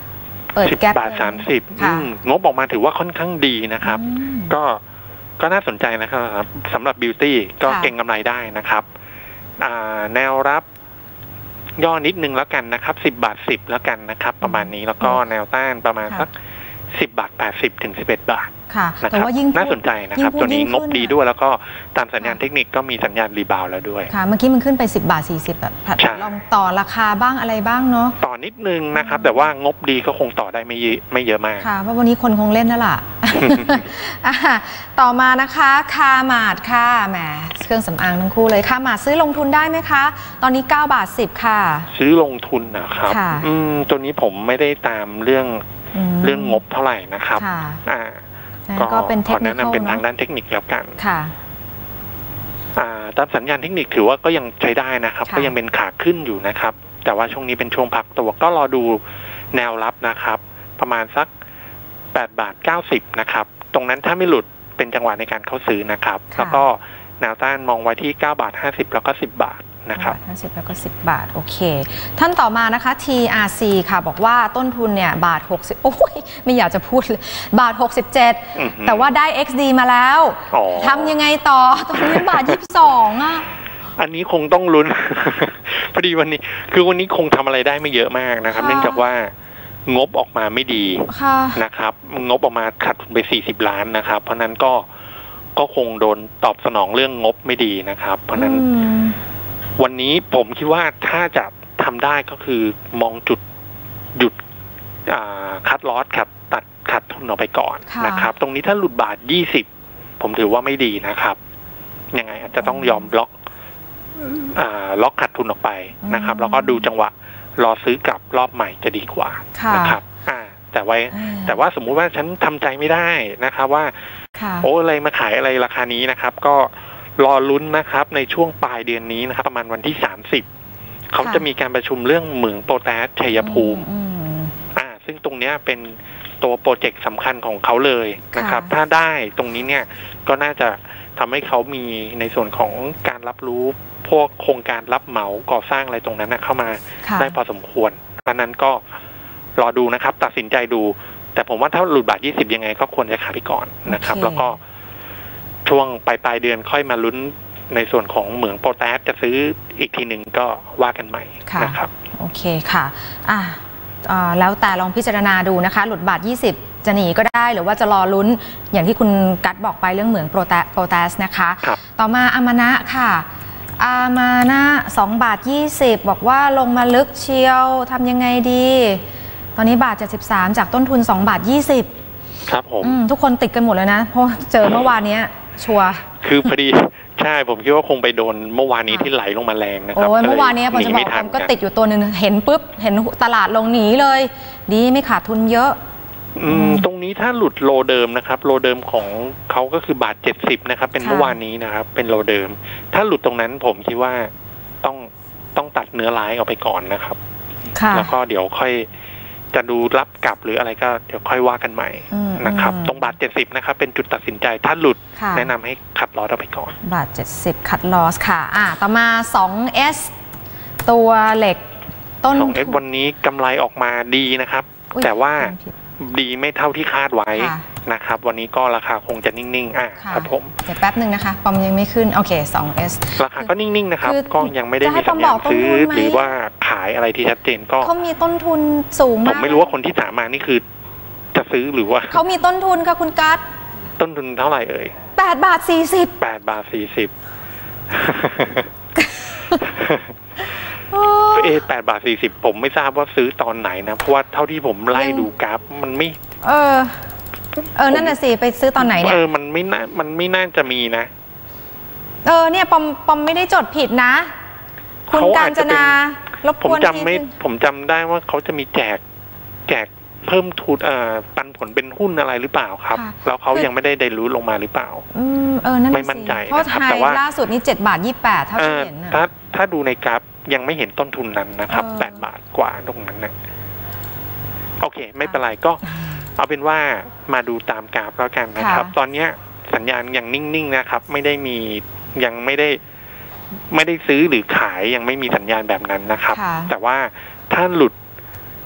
เปิดแก๊ปสิบบาทสามสิบงบออกมาถือว่าค่อนข้างดีนะครับก็ก็น่าสนใจนะครับสำหรับบิวตี้ก็เก็งกำไรได้นะครับแนวรับย่อนิดนึงแล้วกันนะครับสิบบาทสิบแล้วกันนะครับประมาณนี้แล้วก็แนวต้านประมาณสักสิบบาทแปดสิบถึงสิบเอ็ดบาทค่ะแต่ว่ายิ่งน่าสนใจนะครับตัวนี้งบดีด้วยแล้วก็ตามสัญญาณเทคนิคก็มีสัญญาณรีบาวแล้วด้วยค่ะเมื่อกี้มันขึ้นไปสิบบาทสี่สิบแบบลองต่อราคาบ้างอะไรบ้างเนาะต่อนิดนึงนะครับแต่ว่างบดีก็คงต่อได้ไม่ไม่เยอะมากค่ะเพราะวันนี้คนคงเล่นนั่นแหละต่อมานะคะคาร์มาร์ทค่ะแหมเครื่องสำอางทั้งคู่เลยคาร์มาร์ทซื้อลงทุนได้ไหมคะตอนนี้เก้าบาทสิบค่ะซื้อลงทุนนะครับอืมตัวนี้ผมไม่ได้ตามเรื่องเรื่องงบเท่าไหร่นะครับอ่าก็ขอแนะนำเป็นทางด้านเทคนิคแล้วกันค่ะตามสัญญาณเทคนิคถือว่าก็ยังใช้ได้นะครับก็ยังเป็นขาขึ้นอยู่นะครับแต่ว่าช่วงนี้เป็นช่วงพักตัวก็รอดูแนวรับนะครับประมาณสักแปดบาทเก้าสิบนะครับตรงนั้นถ้าไม่หลุดเป็นจังหวะในการเข้าซื้อนะครับแล้วก็แนวต้านมองไว้ที่เก้าบาทห้าสิบแล้วก็สิบบาทนะครับห้าสิบแล้วก็สิบบาทโอเคท่านต่อมานะคะ ที อาร์ ซี ค่ะบอกว่าต้นทุนเนี่ยบาทหกสิบโอ้ยไม่อยากจะพูดเลยบาทหกสิบเจ็ดแต่ว่าได้ เอ็กซ์ ดี มาแล้วทำยังไงต่อตอนนี้บาทยี่สิบสองอ่ะอันนี้คงต้องลุ้นพอดีวันนี้คือวันนี้คงทำอะไรได้ไม่เยอะมากนะครับเนื่องจากว่างบออกมาไม่ดีนะครับงบออกมาขาดทุนไปสี่สิบล้านนะครับเพราะนั้นก็ก็คงโดนตอบสนองเรื่องงบไม่ดีนะครับเพราะนั้นวันนี้ผมคิดว่าถ้าจะทำได้ก็คือมองจุดหยุดคัดลอสครับตัดขาดทุนออกไปก่อนนะครับตรงนี้ถ้าหลุดบาทยี่สิบผมถือว่าไม่ดีนะครับยังไงอาจจะต้องยอมล็อกล็อกขาดทุนออกไปนะครับแล้วก็ดูจังหวะรอซื้อกลับรอบใหม่จะดีกว่านะครับแต่ไว้แต่ว่าสมมุติว่าฉันทำใจไม่ได้นะครับว่าโอ้อะไรมาขายอะไรราคานี้นะครับก็รอลุ้นนะครับในช่วงปลายเดือนนี้นะครับประมาณวันที่สามสิบเขาจะมีการประชุมเรื่องเหมืองโปรแทสชัยภูมิอ่าซึ่งตรงนี้เป็นตัวโปรเจกต์สำคัญของเขาเลยนะครับถ้าได้ตรงนี้เนี่ยก็น่าจะทำให้เขามีในส่วนของการรับรู้พวกโครงการรับเหมาก่อสร้างอะไรตรงนั้นเข้ามาได้พอสมควรเพราะนั้นก็รอดูนะครับตัดสินใจดูแต่ผมว่าถ้าหลุดบาทยี่สิบยังไงก็ควรจะขายไปก่อนนะครับแล้วก็ช่วงปลายปลายเดือนค่อยมาลุ้นในส่วนของเหมืองโปรแทสจะซื้ออีกทีหนึ่งก็ว่ากันใหม่นะครับโอเคค่ะอ่าแล้วแต่ลองพิจารณาดูนะคะหลุดบาทยี่สิบจะหนีก็ได้หรือว่าจะรอลุ้นอย่างที่คุณกัตบอกไปเรื่องเหมืองโปรแทสนะคะต่อมาอามานะค่ะอามานะสองบาทยี่สิบบอกว่าลงมาลึกเชียวทำยังไงดีตอนนี้บาทเจ็ดสิบสามจากต้นทุนสองบาทยี่สิบครับผมทุกคนติดกันหมดเลยนะเพราะเจอเมื่อวานนี้ชัวร์คือพอดีใช่ผมคิดว่าคงไปโดนเมื่อวานนี้ที่ไหลลงมาแรงนะครับโอ้ยเมื่อวานนี้ผมจะบอกผมก็ติดอยู่ตัวหนึ่งเห็นปุ๊บเห็นตลาดลงหนีเลยดีไม่ขาดทุนเยอะอืมตรงนี้ถ้าหลุดโลเดิมนะครับโลเดิมของเขาก็คือบาทเจ็ดสิบนะครับเป็นเมื่อวานนี้นะครับเป็นโลเดิมถ้าหลุดตรงนั้นผมคิดว่าต้องต้องตัดเนื้อร้ายออกไปก่อนนะครับแล้วก็เดี๋ยวค่อยจะดูรับกลับหรืออะไรก็เดี๋ยวค่อยว่ากันใหม่นะครับตรงบาทเจ็ดสิบนะครับเป็นจุดตัดสินใจถ้าหลุดแนะนำให้คัดลอสออกไปก่อนบาทเจ็ดสิบคัดลอสค่ะอ่าต่อมา สองเอส ตัวเหล็กต้นสองเอส วันนี้กำไรออกมาดีนะครับแต่ว่าดีไม่เท่าที่คาดไว้นะครับวันนี้ก็ราคาคงจะนิ่งๆอ่ะครับผมเดี๋ยวแป๊บหนึ่งนะคะปอมยังไม่ขึ้นโอเค สองเอสราคาก็นิ่งๆนะครับก็ยังไม่ได้มีสัญญาณซื้อหรือว่าขายอะไรที่ชัดเจนก็เขามีต้นทุนสูงมากผมไม่รู้ว่าคนที่ถามมานี่คือจะซื้อหรือว่าเขามีต้นทุนค่ะคุณกั๊ดต้นทุนเท่าไหร่เอ่ยแปดบาทสี่สิบแปดบาทสี่สิบเอแปดบาทสี่สิบผมไม่ทราบว่าซื้อตอนไหนนะเพราะว่าเท่าที่ผมไล่ดูกราฟมันไม่เออเออนั่นน่ะสิไปซื้อตอนไหนเนี่ยเออมันไม่น่ามันไม่น่าจะมีนะเออเนี่ยปอมปอมไม่ได้จดผิดนะคุณกาญจนารบกวนผมจำไม่ผมจำได้ว่าเขาจะมีแจกแจกเพิ่มทุนเอ่อปันผลเป็นหุ้นอะไรหรือเปล่าครับแล้วเขายังไม่ได้ได้รู้ลงมาหรือเปล่าอืมเออนั่นไม่มั่นใจนะครับแต่ว่าล่าสุดนี้เจ็ดบาทยี่สิบแปดเท่าที่เห็นนะถ้าถ้าดูในกราฟยังไม่เห็นต้นทุนนั้นนะครับแปดบาทกว่าตรงนั้นนะโอเคไม่เป็นไรก็เอาเป็นว่ามาดูตามกราฟแล้วกันนะครับตอนนี้สัญญาณยังนิ่งๆนะครับไม่ได้มียังไม่ได้ไม่ได้ซื้อหรือขายยังไม่มีสัญญาณแบบนั้นนะครับแต่ว่าถ้าหลุด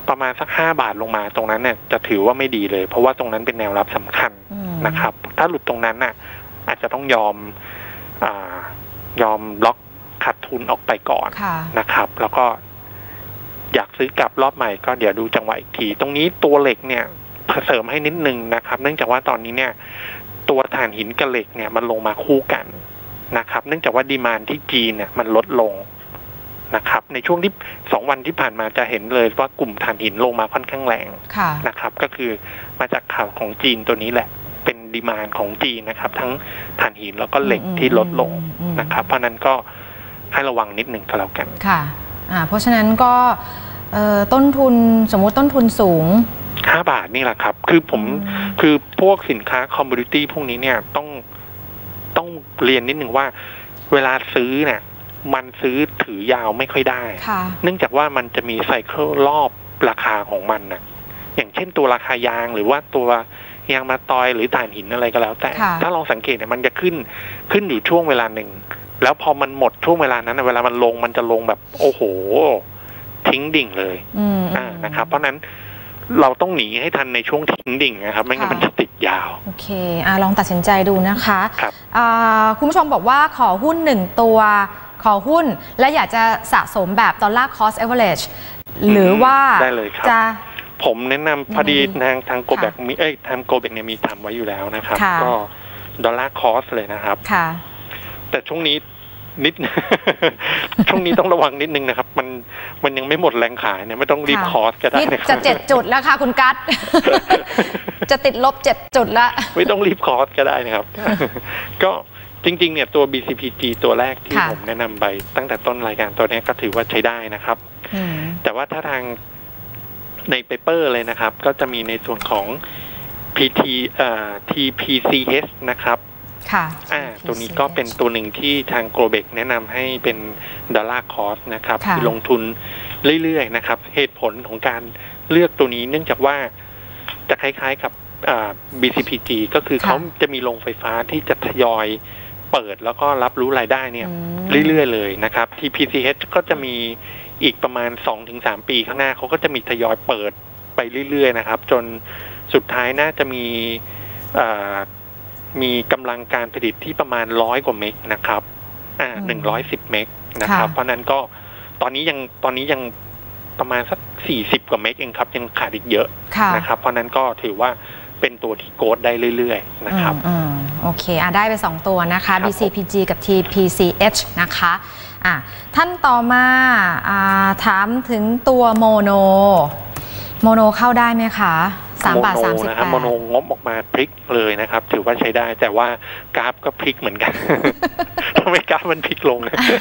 ประมาณสักห้าบาทลงมาตรงนั้นเนี่ยจะถือว่าไม่ดีเลยเพราะว่าตรงนั้นเป็นแนวรับสำคัญนะครับถ้าหลุดตรงนั้นน่ะอาจจะต้องยอมอ่ายอมล็อกขาดทุนออกไปก่อนนะครับแล้วก็อยากซื้อกลับรอบใหม่ก็เดี๋ยวดูจังหวะอีกทีตรงนี้ตัวเหล็กเนี่ยเสริมให้นิดนึงนะครับเนื่องจากว่าตอนนี้เนี่ยตัวถ่านหินกับเหล็กเนี่ยมันลงมาคู่กันนะครับเนื่องจากว่าดีมานด์ที่จีนเนี่ยมันลดลงนะครับในช่วงที่สองวันที่ผ่านมาจะเห็นเลยว่ากลุ่มถ่านหินลงมาค่อนข้างแรงนะครับก็คือมาจากข่าวของจีนตัวนี้แหละเป็นดีมานด์ของจีนนะครับทั้งถ่านหินแล้วก็เหล็กที่ลดลงนะครับเพราะนั้นก็ให้ระวังนิดหนึ่งก็แล้วกันค่ะอ่าเพราะฉะนั้นก็ต้นทุนสมมุติต้นทุนสูงห้าบาทนี่แหละครับคือผมคือพวกสินค้าคอมมูนิตี้พวกนี้เนี่ยต้องต้องเรียนนิดหนึ่งว่าเวลาซื้อเนี่ยมันซื้อถือยาวไม่ค่อยได้เนื่องจากว่ามันจะมีไซเคิลรอบราคาของมันนะอย่างเช่นตัวราคายางหรือว่าตัวยางมะตอยหรือถ่านหินอะไรก็แล้วแต่ถ้าลองสังเกตเนี่ยมันจะขึ้นขึ้นอยู่ช่วงเวลาหนึ่งแล้วพอมันหมดช่วงเวลานั้นเวลามันลงมันจะลงแบบโอ้โหทิ้งดิ่งเลยอ่านะครับเพราะนั้นเราต้องหนีให้ทันในช่วงทิ้งดิ่งนะครับไม่งั้นมันจะติดยาวโอเคอ่าลองตัดสินใจดูนะคะครับอ่าคุณผู้ชมบอกว่าขอหุ้นหนึ่งตัวขอหุ้นและอยากจะสะสมแบบดอลลาร์คอสเอเวอเรจหรือว่าจะผมแนะนำพอดีทางทางโกแบกมีเอ้ยทางโกแบกเนี่ยมีทำไว้อยู่แล้วนะครับก็ดอลลาร์คอสเลยนะครับค่ะแต่ช่วงนี้นิด ช่วงนี้ต้องระวังนิดนึงนะครับมันมันยังไม่หมดแรงขายเนี่ยไม่ต้องรีบคอสก็ได้จะเจ็ดจุดแล้วค่ะคุณกั๊ด จะติดลบเจ็ดจุดแล้วไม่ต้องรีบคอสก็ได้นะครับ ก็จริงๆเนี่ยตัว บี ซี พี จี ตัวแรกที่ผมแนะนำไปตั้งแต่ต้นรายการตัวนี้ก็ถือว่าใช้ได้นะครับแต่ว่าถ้าทางในเปเปอร์เลยนะครับก็จะมีในส่วนของ พี ที เอ่อ ที พี ซี เอช นะครับค่ะอ่าตัวนี้ก็เป็นตัวหนึ่งที่ทางโกลเบกแนะนำให้เป็นดอลลาร์คอสนะครับคือลงทุนเรื่อยๆนะครับเหตุผลของการเลือกตัวนี้เนื่องจากว่าจะคล้ายๆกับอ่า บี ซี พี จี ก็คือเขาจะมีโรงไฟฟ้าที่จะทยอยเปิดแล้วก็รับรู้รายได้เนี่ยเรื่อยๆเลยนะครับ ที พี ซี เอช ก็จะมีอีกประมาณ สองถึงสาม ปีข้างหน้าเขาก็จะมีทยอยเปิดไปเรื่อยๆนะครับจนสุดท้ายน่าจะมีอ่ามีกำลังการผลิตที่ประมาณร้อยกว่าเมกนะครับอ่าหนึ่งร้อยสิบเมกนะครับเพราะนั้นก็ตอนนี้ยังตอนนี้ยังประมาณสักสี่สิบกว่าเมกเองครับยังขาดอีกเยอะนะครับเพราะนั้นก็ถือว่าเป็นตัวที่โกรธได้เรื่อยๆนะครับอืมโอเคอ่ะได้ไปสองตัวนะคะ บี ซี พี จี กับ ที พี ซี เอช นะคะอ่ะท่านต่อมาอ่าถามถึงตัวโมโนโมโนเข้าได้ไหมคะสามบาทสามสิบแปดโมโนงบออกมาพลิกเลยนะครับถือว่าใช้ได้แต่ว่ากราฟก็พลิกเหมือนกันทำไมกราฟมันพลิกลง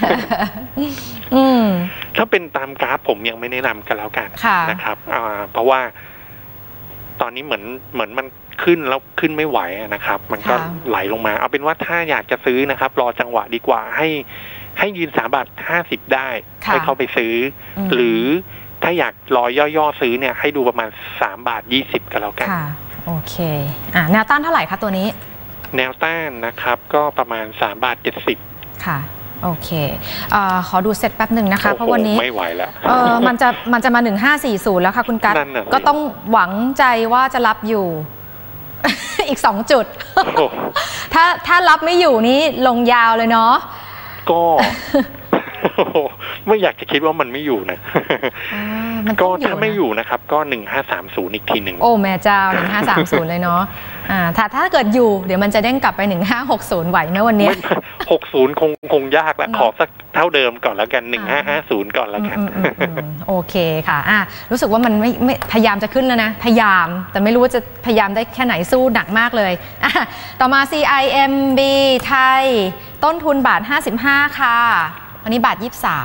ถ้าเป็นตามกราฟผมยังไม่แนะนำกันแล้วกันนะครับเพราะว่าตอนนี้เหมือนเหมือนมันขึ้นแล้วขึ้นไม่ไหวนะครับมันก็ไหลลงมาเอาเป็นว่าถ้าอยากจะซื้อนะครับรอจังหวะดีกว่าให้ให้ยืนสามบาทห้าสิบได้ให้เข้าไปซื้อหรือถ้าอยากรอย่อๆซื้อเนี่ยให้ดูประมาณสามบาทยี่สิบก็แล้วกันค่ะโอเคอ่ะแนวต้านเท่าไหร่คะตัวนี้แนวต้านนะครับก็ประมาณสามบาทเจ็ดสิบค่ะโอเคเอ่อขอดูเซตแป๊บหนึ่งนะคะเพราะวันนี้ไม่ไหวแล้วเออมันจะมันจะมาหนึ่งห้าสี่ศูนย์แล้วค่ะคุณกั๊ดก็ต้องหวังใจว่าจะรับอยู่ อีกสองจุด ถ้าถ้ารับไม่อยู่นี้ลงยาวเลยเนาะก็ไม่อยากจะคิดว่ามันไม่อยู่นะก็ถ้าไม่อยู่นะครับก็หนึ่งห้าสามศูนย์อีกทีหนึ่งโอ้แม่เจ้าหนึ่งห้าสามศูนย์เลยเนาะอ่าถ้าถ้าเกิดอยู่เดี๋ยวมันจะเด้งกลับไปหนึ่งห้าหกศูนย์ไหวไหมวันนี้หกศูนย์คงคงยากแล้วขอสักเท่าเดิมก่อนแล้วกันหนึ่งห้าห้าศูนย์ก่อนแล้วกันโอเคค่ะอ่ะรู้สึกว่ามันไม่ไม่พยายามจะขึ้นแล้วนะพยายามแต่ไม่รู้ว่าจะพยายามได้แค่ไหนสู้หนักมากเลยอ่ะต่อมา ซี ไอ เอ็ม บี ไทยต้นทุนบาทห้าสิบห้าค่ะวันนี้บาทยี่สิบสาม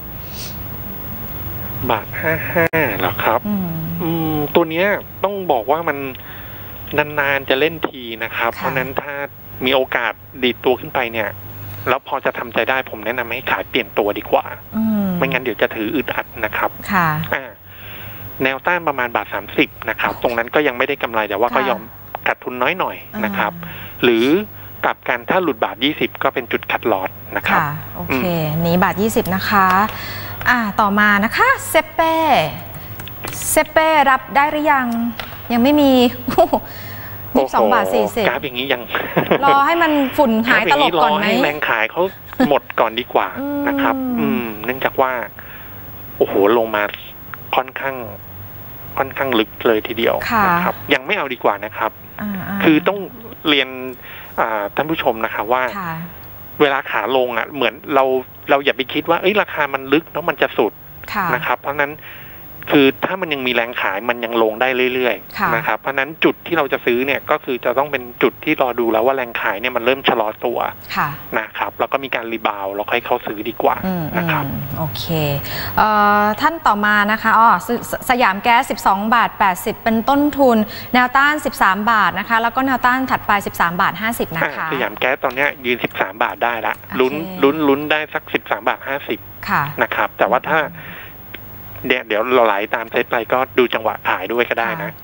บาทห้าห้าเหรอครับอืมตัวเนี้ยต้องบอกว่ามันนานๆจะเล่นทีนะครับเพราะนั้นถ้ามีโอกาสดีดตัวขึ้นไปเนี่ยแล้วพอจะทำใจได้ผมแนะนำให้ขายเปลี่ยนตัวดีกว่าไม่งั้นเดี๋ยวจะถืออึดอัดนะครับค่ะอ่าแนวต้านประมาณบาทสามสิบนะครับตรงนั้นก็ยังไม่ได้กำไรแต่ว่าก็ยอมขาดทุนน้อยหน่อยนะครับหรือกลับกันถ้าหลุดบาทยี่สิบก็เป็นจุดคัดลอสนะครับค่ะโอเคนี้บาทยี่สิบนะคะอ่าต่อมานะคะเซเป้เซเป้รับได้หรือยังยังไม่มียี่สิบสองบาทสี่สิบกราฟอย่างนี้ยังรอให้มันฝุ่นหายตลบก่อนไหมให้แรงขายเขาหมดก่อนดีกว่านะครับ อืมเนื่องจากว่าโอ้โหลงมาค่อนข้างค่อนข้างลึกเลยทีเดียวนะครับยังไม่เอาดีกว่านะครับคือต้องเรียนท่านผู้ชมนะคะว่าเวลาขาลงอ่ะเหมือนเราเราอย่าไปคิดว่าเอ้ยราคามันลึกแล้วมันจะสุดนะครับเพราะนั้นคือถ้ามันยังมีแรงขายมันยังลงได้เรื่อยๆนะครับเพราะนั้นจุดที่เราจะซื้อเนี่ยก็คือจะต้องเป็นจุดที่รอดูแล้วว่าแรงขายเนี่ยมันเริ่มชะลอตัวนะครับแล้วก็มีการรีบาวเราค่อยเข้าซื้อดีกว่านะครับโอเคเอ่อท่านต่อมานะคะอ๋อสยามแก๊สสิบสองบาทแปดสิบเป็นต้นทุนแนวต้านสิบสามบาทนะคะแล้วก็แนวต้านถัดไปสิบสามบาทห้าสิบนะคะสยามแก๊สตอนนี้ยืนสิบสามบาทได้ละลุ้นลุ้นลุ้นได้สักสิบสามบาทห้าสิบนะครับแต่ว่าถ้าเดี๋ยวเดี๋ยวเราไหลตามเซตไปก็ดูจังหวะขายด้วยก็ได้นะ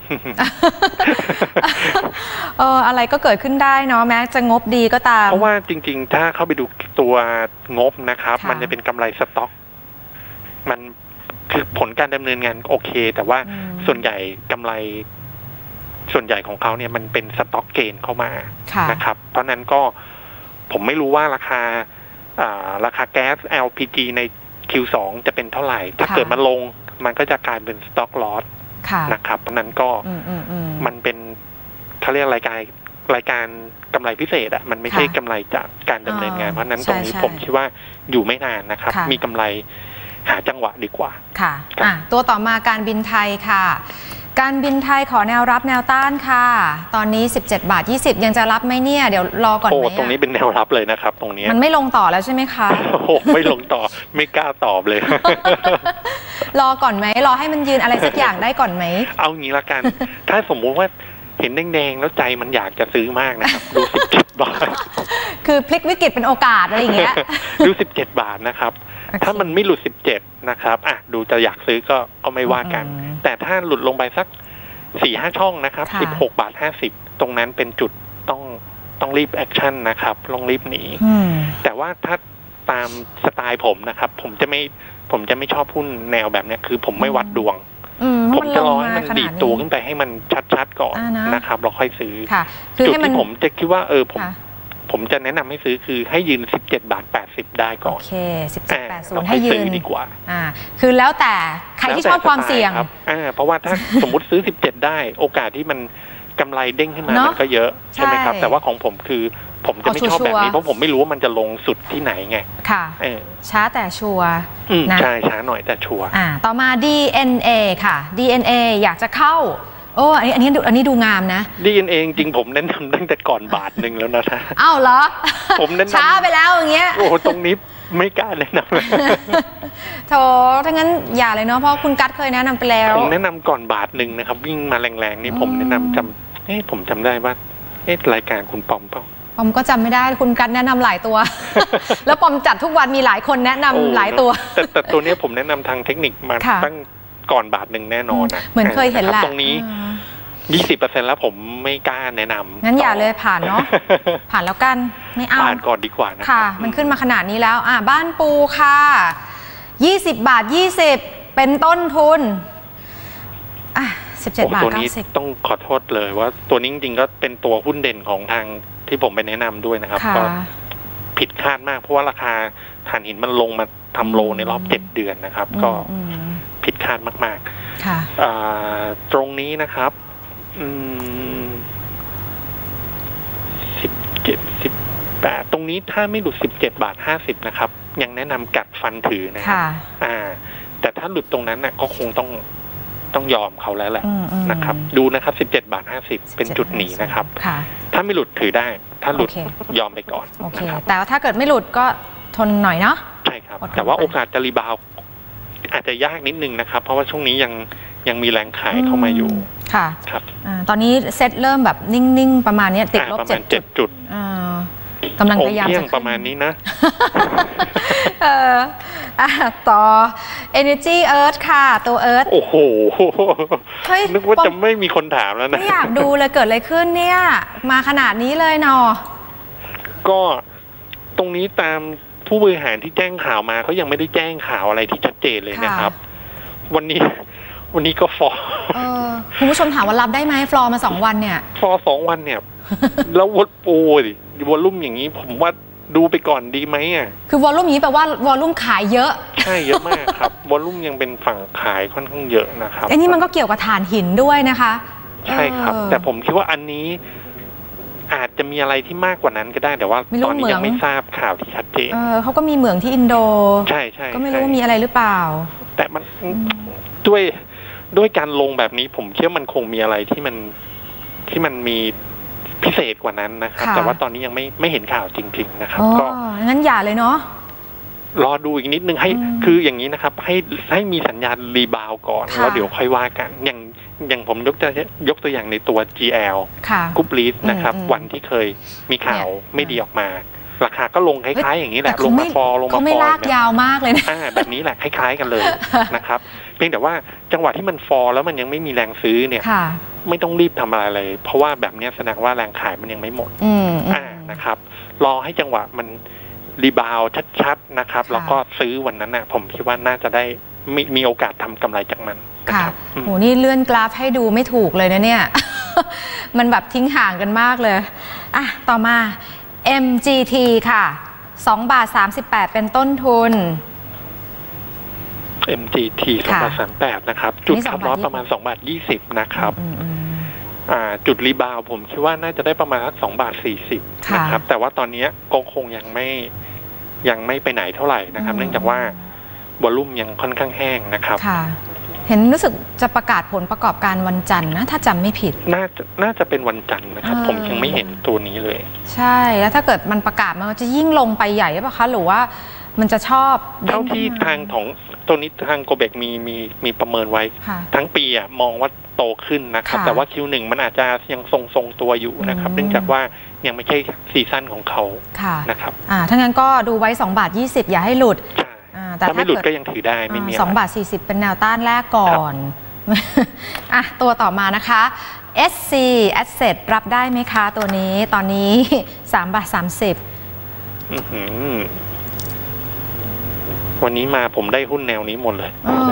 เอออะไรก็เกิดขึ้นได้เนาะแม้จะงบดีก็ตามเพราะว่าจริงๆถ้าเข้าไปดูตัวงบนะครับมันจะเป็นกำไรสต็อกมันคือผลการดำเนินงานโอเคแต่ว่าส่วนใหญ่กำไรส่วนใหญ่ของเขาเนี่ยมันเป็นสต็อกเกนเข้ามานะครับเพราะนั้นก็ผมไม่รู้ว่าราคาราคาแก๊ส แอล พี จี ในคิว สอง จะเป็นเท่าไหร่ถ้าเกิดมันลงมันก็จะกลายเป็นสต็อกลอสนะครับเพราะนั้นก็มันเป็นเขาเรียกรายการรายการกำไรพิเศษอ่ะมันไม่ใช่กำไรจากการดำเนินงานเพราะนั้นตรงนี้ผมคิดว่าอยู่ไม่นานนะครับมีกำไรหาจังหวะดีกว่าค่ะตัวต่อมาการบินไทยค่ะการบินไทยขอแนวรับแนวต้านค่ะตอนนี้สิบเจ็ดบาทยี่สิบยังจะรับไหมเนี่ยเดี๋ยวรอก่อนไหมโอ้ตรงนี้เป็นแนวรับเลยนะครับตรงนี้มันไม่ลงต่อแล้วใช่ไหมคะโอ้ไม่ลงต่อไม่กล้าตอบเลยรอก่อนไหมรอให้มันยืนอะไรสักอย่างได้ก่อนไหมเอางี้ละกันถ้าสมมุติว่าเห็นแดงๆแล้วใจมันอยากจะซื้อมากนะครับดูสิบเจ็ดบาทคือพลิกวิกฤตเป็นโอกาสอะไรอย่างเงี้ยดูสิบเจ็ดบาทนะครับถ้ามันไม่หลุดสิบเจ็ดนะครับอ่ะดูจะอยากซื้อก็ก็ไม่ว่ากันแต่ถ้าหลุดลงไปสักสี่ห้าช่องนะครับสิบหกบาทห้าสิบตรงนั้นเป็นจุดต้องต้องรีบแอคชั่นนะครับลองรีบหนีแต่ว่าถ้าตามสไตล์ผมนะครับผมจะไม่ผมจะไม่ชอบหุ้นแนวแบบนี้คือผมไม่วัดดวงผมจะรอให้มันดีดตัวขึ้นไปให้มันชัดๆก่อนนะครับเราค่อยซื้อจุดที่ผมจะคิดว่าเออผมผมจะแนะนำให้ซื้อคือให้ยืนสิบเจ็ดบาทแปดสิบได้ก่อนโอเคสิบเจ็ดแปดสิบให้ยืนดีกว่าอ่าคือแล้วแต่ใครที่ชอบความเสี่ยงอ่าเพราะว่าถ้าสมมุติซื้อสิบเจ็ดได้โอกาสที่มันกำไรเด้งขึ้นมามันก็เยอะใช่ไหมครับแต่ว่าของผมคือผมจะไม่ชอบแบบนี้เพราะผมไม่รู้ว่ามันจะลงสุดที่ไหนไงค่ะช้าแต่ชัวร์นะใช่ช้าหน่อยแต่ชัวร์อ่าต่อมา ดี เอ็น เอ ค่ะ ดี เอ็น เอ อยากจะเข้าโอ้อันนี้อันนี้อันนี้ดูงามนะดี เอ็น เอ จริงผมแนะนำตั้งแต่ก่อนบาทหนึ่งแล้วนะท่านอ้าวเหรอผมแนะนำช้าไปแล้วอย่างเงี้ยโอ้ตรงนี้ไม่กล้าแนะนำโถถ้างั้นอย่าเลยเนาะเพราะคุณกั๊ดเคยแนะนำไปแล้วผมแนะนำก่อนบาทหนึ่งนะครับวิ่งมาแรงๆนี่ผมแนะนำจำเอ๊ะผมจำได้ว่าเอ๊ะรายการคุณปอมเปล่าปอมก็จำไม่ได้คุณกั๊ดแนะนำหลายตัวแล้วปอมจัดทุกวันมีหลายคนแนะนำหลายตัวแต่แต่ตัวนี้ผมแนะนำทางเทคนิคมาตั้งก่อนบาทหนึ่งแน่นอนนะเหมือนเคยเห็นแหละตรงนี้ยี่สิบเปอร์เซ็นต์แล้วผมไม่กล้าแนะนำงั้นอย่าเลยผ่านเนาะผ่านแล้วกันไม่เอาผ่านก่อนดีกว่านะค่ะมันขึ้นมาขนาดนี้แล้วอ่ะบ้านปูค่ะยี่สิบบาทยี่สิบเป็นต้นทุนอ่ะสิบเจ็ดบาทเก้าสิบต้องขอโทษเลยว่าตัวนี้จริงๆก็เป็นตัวหุ้นเด่นของทางที่ผมไปแนะนำด้วยนะครับก็ผิดคาดมากเพราะว่าราคาถ่านหินมันลงมาทำโลในรอบเจ็ดเดือนนะครับก็ผิดคาดมากๆค่ะตรงนี้นะครับสิบเจ็ดสิบแปดตรงนี้ถ้าไม่หลุดสิบเจ็ดบาทห้าสิบนะครับยังแนะนำกัดฟันถือนะครับอ่าแต่ถ้าหลุดตรงนั้นน่ะก็คงต้องต้องยอมเขาแล้วแหละนะครับดูนะครับสิบเจ็ดบาทห้าสิบเป็นจุดหนีนะครับถ้าไม่หลุดถือได้ถ้าหลุดยอมไปก่อนโอเคแต่ว่าถ้าเกิดไม่หลุดก็ทนหน่อยเนาะใช่ครับแต่ว่าโอกาสจะรีบาวอาจจะยากนิดนึงนะครับเพราะว่าช่วงนี้ยังยังมีแรงขายเข้ามาอยู่ค่ะครับตอนนี้เซ็ตเริ่มแบบนิ่งๆประมาณนี้ติดลบเจ็ดจุดกำลังพยายามจะประมาณนี้นะเออต่อ Energy Earth ค่ะตัว Earth โอ้โหนึกว่าจะไม่มีคนถามแล้วนะไม่อยากดูเลยเกิดอะไรขึ้นเนี่ยมาขนาดนี้เลยเนาะก็ตรงนี้ตามผู้บริหารที่แจ้งข่าวมาเขายังไม่ได้แจ้งข่าวอะไรที่ชัดเจนเลยนะครับวันนี้วันนี้ก็ฟอร์เออคุณผู้ชมถามว่ารับได้ไหมฟลอร์มาสองวันเนี่ยฟอร์สองวันเนี่ยแล้ววอลโอ้ยวอลลุ่มอย่างนี้ผมว่าดูไปก่อนดีไหมอ่ะคือวอลลุ่มนี้แปลว่าวอลลุ่มขายเยอะใช่เยอะมากครับวอลลุ่มยังเป็นฝั่งขายค่อนข้างเยอะนะครับอันนี้มันก็เกี่ยวกับถ่านหินด้วยนะคะใช่ครับแต่ผมคิดว่าอันนี้อาจจะมีอะไรที่มากกว่านั้นก็ได้แต่ว่าตอนนี้ยังไม่ทราบข่าวที่ชัดเจนเออเขาก็มีเหมืองที่อินโดใช่ใช่ก็ไม่รู้ว่ามีอะไรหรือเปล่าแต่มันด้วยด้วยการลงแบบนี้ผมเชื่อมันคงมีอะไรที่มันที่มันมีพิเศษกว่านั้นนะครับแต่ว่าตอนนี้ยังไม่ไม่เห็นข่าวจริงๆนะครับก็งั้นอย่าเลยเนาะรอดูอีกนิดนึงให้คืออย่างนี้นะครับให้ให้มีสัญญาณรีบาวก่อนแล้วเดี๋ยวค่อยว่ากันอย่างอย่างผมยกจะยกตัวอย่างในตัว จี แอล กรุ๊ปลีสนะครับวันที่เคยมีข่าวไม่ดีออกมาราคาก็ลงคล้ายๆอย่างนี้แหละลงมาฟอลงมาฟอลเขาไม่ลากยาวมากเลยนะแบบนี้แหละคล้ายๆกันเลยนะครับเพียงแต่ว่าจังหวะที่มันฟอลแล้วมันยังไม่มีแรงซื้อเนี่ยไม่ต้องรีบทำอะไรเลยเพราะว่าแบบนี้แสดงว่าแรงขายมันยังไม่หมดอ่านะครับรอให้จังหวะมันรีบาวชัดๆนะครับแล้วก็ซื้อวันนั้นนะผมคิดว่าน่าจะได้มีมีโอกาสทำกำไรจากมันค่ะโหนี่เลื่อนกราฟให้ดูไม่ถูกเลยนะเนี่ย มันแบบทิ้งห่างกันมากเลยอ่ะต่อมา เอ็ม จี ที ค่ะสองบาทสามสิบแปดเป็นต้นทุนเอ็ม จี ที สองบาทสามสิบแปดนะครับจุดคัดลอสประมาณสองบาทยี่สิบนะครับอ่าจุดรีบาวผมคิดว่าน่าจะได้ประมาณสักสองบาทสี่สิบนะครับแต่ว่าตอนนี้ก็คงยังไม่ยังไม่ไปไหนเท่าไหร่นะครับเนื่องจากว่าวอลลุ่มยังค่อนข้างแห้งนะครับเห็นรู้สึกจะประกาศผลประกอบการวันจันทร์นะถ้าจำไม่ผิดน่าจะน่าจะเป็นวันจันทร์นะครับผมยังไม่เห็นตัวนี้เลยใช่แล้วถ้าเกิดมันประกาศมันจะยิ่งลงไปใหญ่หรือเปล่าคะหรือว่ามันจะชอบเท่าที่ทางของตัวนี้ทางโกเบกมีมีมีประเมินไว้ทั้งปีอ่ะมองว่าโตขึ้นนะครับแต่ว่า คิว หนึ่ง มันอาจจะยังทรงทรงตัวอยู่นะครับเนื่องจากว่ายังไม่ใช่ซีซั่นของเขานะครับอ่าถ้างั้นก็ดูไว้สองบาทยี่สิบอย่าให้หลุดแต่ถ้าไม่หลุดก็ยังถือได้ไม่มีสองบาทสี่สิบเป็นแนวต้านแรกก่อนอ่ะตัวต่อมานะคะ เอส ซี Asset รับได้ไหมคะตัวนี้ตอนนี้สามบาทสามสิบวันนี้มาผมได้หุ้นแนวนี้หมดเลย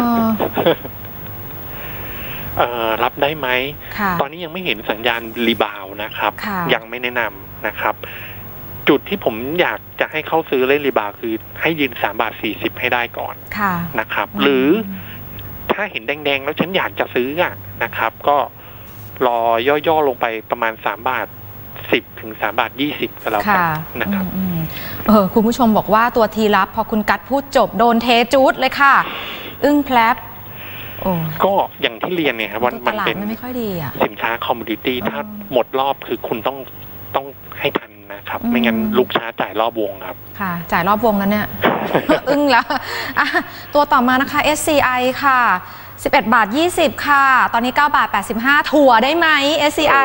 เอ่อรับได้ไหมตอนนี้ยังไม่เห็นสัญญาณรีบาวนะครับยังไม่แนะนำนะครับจุดที่ผมอยากจะให้เข้าซื้อเล่นรีบาวคือให้ยืนสามบาทสี่สิบให้ได้ก่อนนะครับหรือถ้าเห็นแดงๆแล้วฉันอยากจะซื้ออ่ะนะครับ ก็รอย่อๆลงไปประมาณสามบาทสิบถึงสามบาทยี่สิบก็แล้วกันนะครับเออคุณผู้ชมบอกว่าตัวทีรับพอคุณกัดพูดจบโดนเทจูดเลยค่ะอึ้งแพลบก็อย่างที่เรียนเนี่ยครับมันเป็นสินค้าคอมมูนิตี้ถ้าหมดรอบคือคุณต้องต้องให้ทันนะครับไม่งั้นลูกค้าจ่ายรอบวงครับค่ะจ่ายรอบวงนั้นเนี่ย อึ้งแล้วตัวต่อมานะคะ เอส ซี ไอ ค่ะสิบเอ็ดบาทยี่สิบค่ะตอนนี้เก้าบาทแปดสิบห้าถั่วได้ไหม เอส ซี ไอ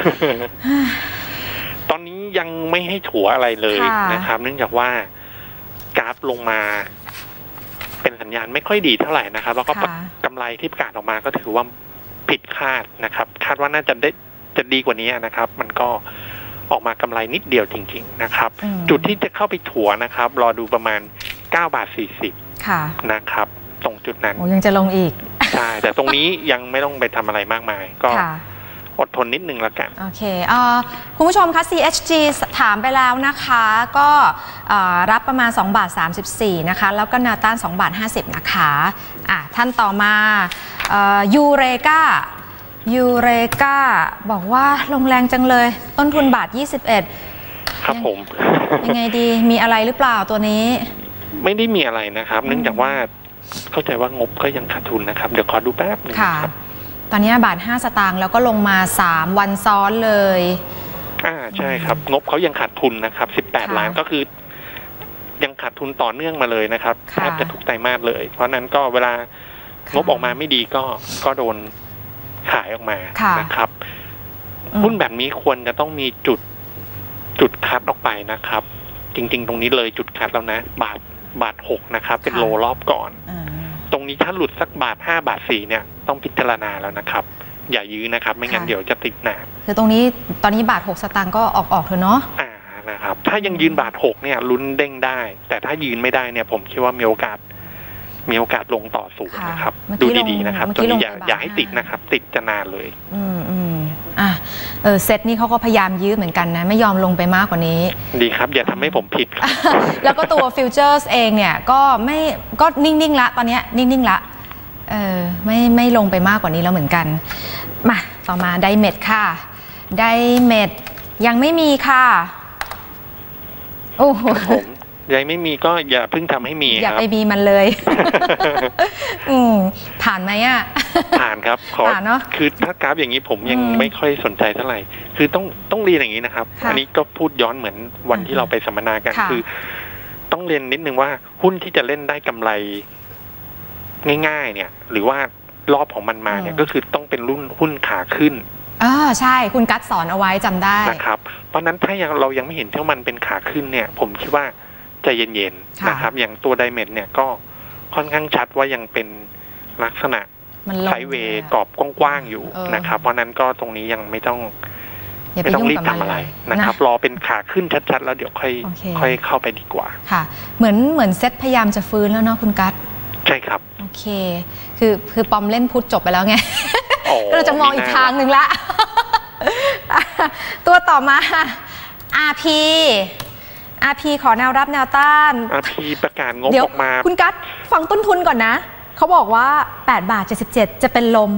ตอนนี้ยังไม่ให้ถั่วอะไรเลยนะครับเนื่องจากว่ากราฟลงมาเป็นสัญญาณไม่ค่อยดีเท่าไหร่นะครับแล้วก็กำไรที่ประกาศออกมาก็ถือว่าผิดคาดนะครับคาดว่าน่าจะได้จะดีกว่านี้นะครับมันก็ออกมากำไรนิดเดียวจริงๆนะครับจุดที่จะเข้าไปถั่วนะครับรอดูประมาณเก้าบาทสี่สิบนะครับตรงจุดนั้นยังจะลงอีกใช่แต่ตรงนี้ยังไม่ต้องไปทำอะไรมากมายก็อดทนนิดนึงละกันโอเคคุณผู้ชมคะ ซี เอช จี ถามไปแล้วนะคะก็รับประมาณสองบาทสามสิบสี่นะคะแล้วก็แนวต้านสองบาทห้าสิบนะคะอ่ะท่านต่อมายูเรกายูเรกาบอกว่าลงแรงจังเลยต้นทุนบาทยี่สิบเอ็ดครับผมยังไงดีมีอะไรหรือเปล่าตัวนี้ไม่ได้มีอะไรนะครับเนื่องจากว่าเข้าใจว่างบก็ยังขาดทุนนะครับเดี๋ยวขอดูแป๊บนึงครับตอนนี้บาทห้าสตางค์แล้วก็ลงมาสามวันซ้อนเลยอ่าใช่ครับงบเขายังขาดทุนนะครับสิบแปดล้านก็คือยังขาดทุนต่อเนื่องมาเลยนะครับแทบจะทุกไตรมาสเลยเพราะนั้นก็เวลางบออกมาไม่ดีก็ก็โดนขายออกมานะครับหุ้นแบบนี้ควรจะต้องมีจุดจุดคัดออกไปนะครับจริงๆตรงนี้เลยจุดคัดแล้วนะบาทบาทหกนะครับเป็นโลรอบก่อนตรงนี้ถ้าหลุดสักบาทห้าบาทสี่เนี่ยต้องพิจารณาแล้วนะครับอย่ายื้อนะครับไม่งั้นเดี๋ยวจะติดหนาคือตรงนี้ตอนนี้บาทหกสตางค์ก็ออกออกเถอะเนาะอ่านะครับถ้ายังยืนบาทหกเนี่ยลุ้นเด้งได้แต่ถ้ายืนไม่ได้เนี่ยผมคิดว่ามีโอกาสมีโอกาสลงต่อสูงนะครับดูดีๆนะครับตัวนี้อย่าอย่าให้ติดนะครับติดจะนานเลยอืมอืมอ่ะเออเซตนี้เขาก็พยายามยื้อเหมือนกันนะไม่ยอมลงไปมากกว่านี้ดีครับอย่าทำให้ผมผิดแล้วก็ตัวฟิวเจอร์สเองเนี่ยก็ไม่ก็นิ่งๆละตอนนี้นิ่งๆละเออไม่ไม่ลงไปมากกว่านี้แล้วเหมือนกันมาต่อมาไดเมทค่ะไดเมทยังไม่มีค่ะโอ้โหยังไม่มีก็อย่าเพิ่งทำให้มีอย่าไปมีมันเลย อืมผ่านไหมอ่ะผ่านครับขอเนาะคือถ้ากราฟอย่างนี้ผมยังไม่ค่อยสนใจเท่าไหร่คือต้องต้องเรียนอย่างนี้นะครับอันนี้ก็พูดย้อนเหมือนวันที่เราไปสัมมนากันคือต้องเรียนนิดนึงว่าหุ้นที่จะเล่นได้กำไรง่ายๆเนี่ยหรือว่ารอบของมันมาเนี่ยก็คือต้องเป็นรุ่นหุ้นขาขึ้นอ่าใช่คุณกัดสอนเอาไว้จำได้นะครับเพราะนั้นถ้ายังเรายังไม่เห็นที่มันเป็นขาขึ้นเนี่ยผมคิดว่าใจเย็นๆนะครับอย่างตัวไดเมทเนี่ยก็ค่อนข้างชัดว่ายังเป็นลักษณะไซด์เวย์กรอบกว้างๆอยู่นะครับเพราะนั้นก็ตรงนี้ยังไม่ต้องไม่ต้องรีบทำอะไรนะครับรอเป็นขาขึ้นชัดๆแล้วเดี๋ยวค่อยค่อยเข้าไปดีกว่าค่ะเหมือนเหมือนเซ็ตพยายามจะฟื้นแล้วเนาะคุณกัดใช่ครับโอเคคือคือปอมเล่นพุทธจบไปแล้วไงเราจะมองอีกทางหนึ่งละตัวต่อมา อาร์ พี อาร์ พี ขอแนวรับแนวต้านอาร์ พี ประกาศงบออกมาคุณกัดฟังต้นทุนก่อนนะเขาบอกว่าแปดบาทเจ็ดสิบเจ็ดจะเป็นลม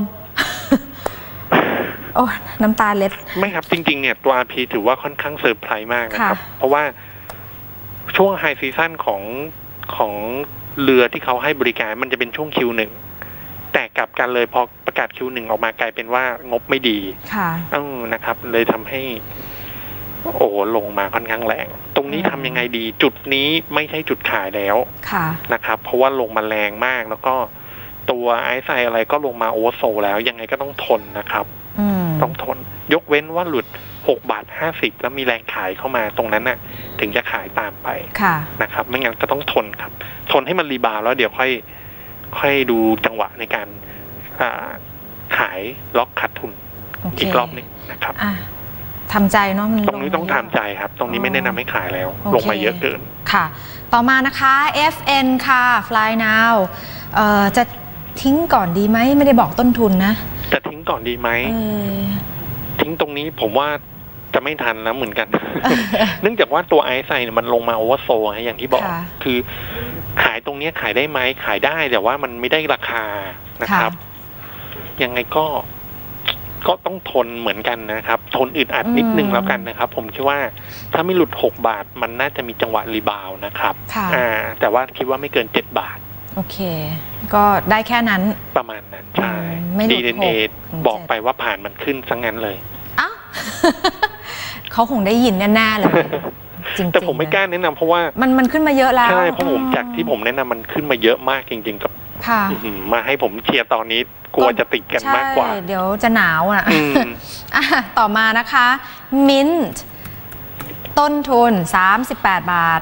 โอ้น้ำตาเล็ดไม่ครับจริงๆเนี่ยตัว อาร์ พี ถือว่าค่อนข้างเซอร์ไพรส์มากนะครับเพราะว่าช่วงไฮซีซั่นของของเรือที่เขาให้บริการมันจะเป็นช่วง คิว หนึ่งแต่กลับกันเลยพอประกาศ คิว หนึ่งออกมากลายเป็นว่างบไม่ดีค่ะอือนะครับเลยทำให้โอ้ลงมาค่อนข้างแรงตรงนี้ทำยังไงดีจุดนี้ไม่ใช่จุดขายแล้วนะครับเพราะว่าลงมาแรงมากแล้วก็ตัวไอซ์ไซอะไรก็ลงมาโอเวอร์โซแล้วยังไงก็ต้องทนนะครับต้องทนยกเว้นว่าหลุดหกบาทห้าสิบแล้วมีแรงขายเข้ามาตรงนั้นน่ะถึงจะขายตามไปนะครับไม่งั้นก็ต้องทนครับทนให้มันรีบาวแล้วเดี๋ยวค่อยค่อยดูจังหวะในการขายล็อกขาดทุน okay. อีกรอบนึงนะครับทำใจเนาะมันตรงนี้ต้องทำใจครับตรงนี้ไม่แนะนำให้ขายแล้ว okay. ลงมาเยอะเกินค่ะต่อมานะคะ เอฟ เอ็น ค่ะ Fly Now เอ่อจะทิ้งก่อนดีไหมไม่ได้บอกต้นทุนนะจะทิ้งก่อนดีไหมทิ้งตรงนี้ผมว่าจะไม่ทันแล้วเหมือนกัน เนื่องจากว่าตัวไอซ์ไซเนี่ยมันลงมาโอเวอร์โซลอย่างที่บอกคือขายตรงนี้ขายได้ไหมขายได้แต่ว่ามันไม่ได้ราคานะครับยังไงก็ก็ต้องทนเหมือนกันนะครับทนอึดอัดนิดนึงแล้วกันนะครับผมคิดว่าถ้าไม่หลุดหกบาทมันน่าจะมีจังหวะรีบาวนะครับอ่าแต่ว่าคิดว่าไม่เกินเจ็ดบาทโอเคก็ได้แค่นั้นประมาณนั้นใช่ ดี เอ็น เอ บอกไปว่าผ่านมันขึ้นซะงั้นเลยอ้าวเขาคงได้ยินแน่ๆเลยจริงๆแต่ผมไม่กล้าแนะนำเพราะว่ามันมันขึ้นมาเยอะแล้วใช่เพราะผมจากที่ผมแนะนำมันขึ้นมาเยอะมากจริงๆกับมาให้ผมเชียร์ตอนนี้กลัวจะติดกันมากกว่าเดี๋ยวจะหนาวอ่ะต่อมานะคะมินท์ต้นทุนสามสิบแปดบาท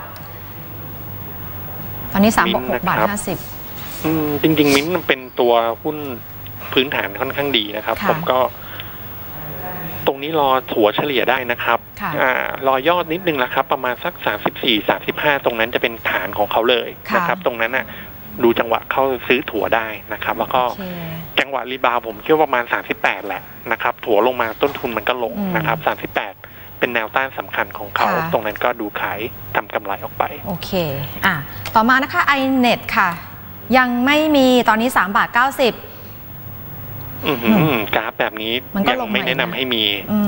ตอนนี้สามบาทห้าสิบจริงๆมิ้นท์มันเป็นตัวหุ้นพื้นฐานค่อนข้างดีนะครับผมก็ตรงนี้รอถัวเฉลี่ยได้นะครับอ่ารอยอดนิดนึงละครับประมาณสักสามสิบสี่ สามสิบห้าตรงนั้นจะเป็นฐานของเขาเลยนะครับตรงนั้นน่ะดูจังหวะเข้าซื้อถัวได้นะครับแล้วก็จังหวะรีบาวผมคิดว่าประมาณสามสิบแปดแหละนะครับถัวลงมาต้นทุนมันก็ลงนะครับสามสิบแปดเป็นแนวต้านสำคัญของเขาตรงนั้นก็ดูขายทำกำไรออกไปโอเคอ่ะต่อมานะคะ ไอ เน็ต ค่ะยังไม่มีตอนนี้สามบาทเก้าสิบอือหือกราฟแบบนี้ยังไม่แนะนำให้มี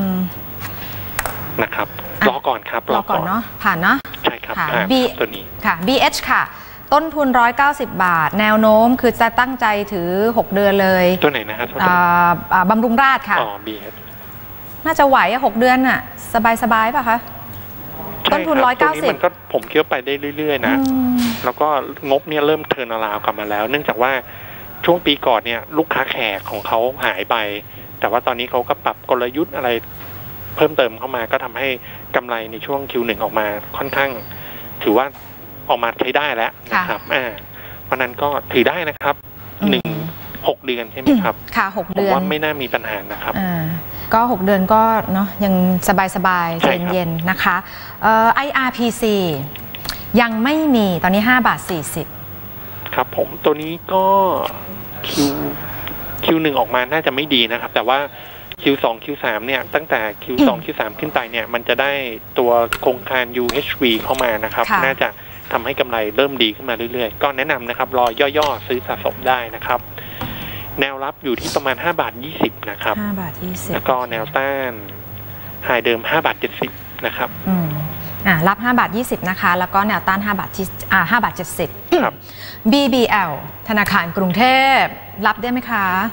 นะครับรอก่อนครับรอก่อนเนาะผ่านเนาะใช่ครับผ่านตัวนี้ค่ะ บี เอช ค่ะต้นทุนหนึ่งร้อยเก้าสิบบาทแนวโน้มคือจะตั้งใจถือหกเดือนเลยตัวไหนนะครับบำรุงราษฎร์ค่ะอ๋อ บี เอชน่าจะไหวอะหกเดือนอะสบายสบายป่ะคะต้นทุนหนึ่งร้อยเก้าสิบมันก็ผมเคี้ยวไปได้เรื่อยๆนะแล้วก็งบเนี่ยเริ่มเทิร์นอราวกลับมาแล้วเนื่องจากว่าช่วงปีก่อนเนี่ยลูกค้าแขกของเขาหายไปแต่ว่าตอนนี้เขาก็ปรับกลยุทธ์อะไรเพิ่มเติมเข้ามาก็ทำให้กำไรในช่วง คิว หนึ่ง ออกมาค่อนข้างถือว่าออกมาใช้ได้แล้วนะครับอ่าเพราะนั้นก็ถือได้นะครับหนึ่งหกเดือนใช่ไหมครับค่ะหกเดือนว่าไม่น่ามีปัญหานะครับอ่าก็หกเดือนก็เนาะยังสบายๆใจเย็นๆนะคะเอ่อ ไอ อาร์ พี ซี ยังไม่มีตอนนี้ห้าบาทสี่สิบครับผมตัวนี้ก็ Q Q หนึ่งออกมาน่าจะไม่ดีนะครับแต่ว่า Q สอง Q สามเนี่ยตั้งแต่ Q สอง Q สามขึ้นไปเนี่ยมันจะได้ตัวโครงการ ยู เอช วี เข้ามานะครับน่าจะทำให้กำไรเริ่มดีขึ้นมาเรื่อยๆก็แนะนำนะครับรอย่อๆซื้อสะสมได้นะครับแนวรับอยู่ที่ประมาณห้าบาทยี่สิบนะครับห้าบาทยี่สิบแล้วก็แนวต้านไฮเดิมห้าบาทเจ็ดสิบนะครับอืมอ่ารับห้าบาทยี่สิบนะคะแล้วก็แนวต้านห้าบาทอ่าห้าบาทเจ็ดสิบครับบี บี แอล ธนาคารกรุงเทพรับได้ไหมคะ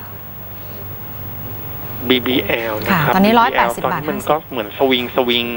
บี บี แอล นะครับตอนนี้ร้อยแปดสิบตอนนี้มันก็เหมือนสวิงสวิง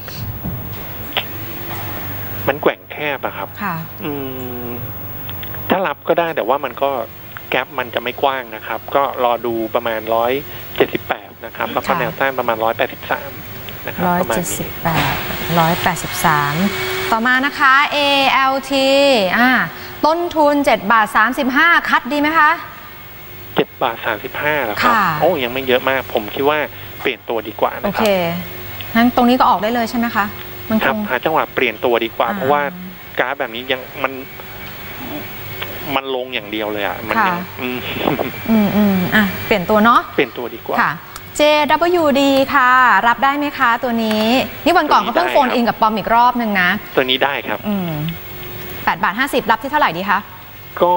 มันแกว่งแคบอะครับค่ะอืมถ้ารับก็ได้แต่ว่ามันก็แกปมันจะไม่กว้างนะครับก็รอดูประมาณร้อยเจ็ดสิบแปดนะครับแล้วก็แนวต้านประมาณร้อยแปดสิบสามนะครับร้อยเจ็ดสิบแปดร้อยแปดสิบสามต่อมานะคะ เอ แอล ที อ่าต้นทุนเจ็ดบาทสามสิบห้าคัดดีไหมคะเจ็ดบาทสามสิบห้าแล้วครับโอ้ยังไม่เยอะมากผมคิดว่าเปลี่ยนตัวดีกว่านะครับโอเคงั้นตรงนี้ก็ออกได้เลยใช่ไหมคะมันครับหาจังหวะเปลี่ยนตัวดีกว่าเพราะว่ากราฟแบบนี้ยังมันมันลงอย่างเดียวเลยอ่ะมันยังอืมอืมอืมอ่ะเปลี่ยนตัวเนาะเปลี่ยนตัวดีกว่าค่ะ เจ ดับเบิลยู ดี ค่ะรับได้ไหมคะตัวนี้นี่วันก่อนเขาเพิ่งโฟนอินกับปอมอีกรอบนึงนะตัวนี้ได้ครับอืมแปดบาทห้าสิบรับที่เท่าไหร่ดีคะก็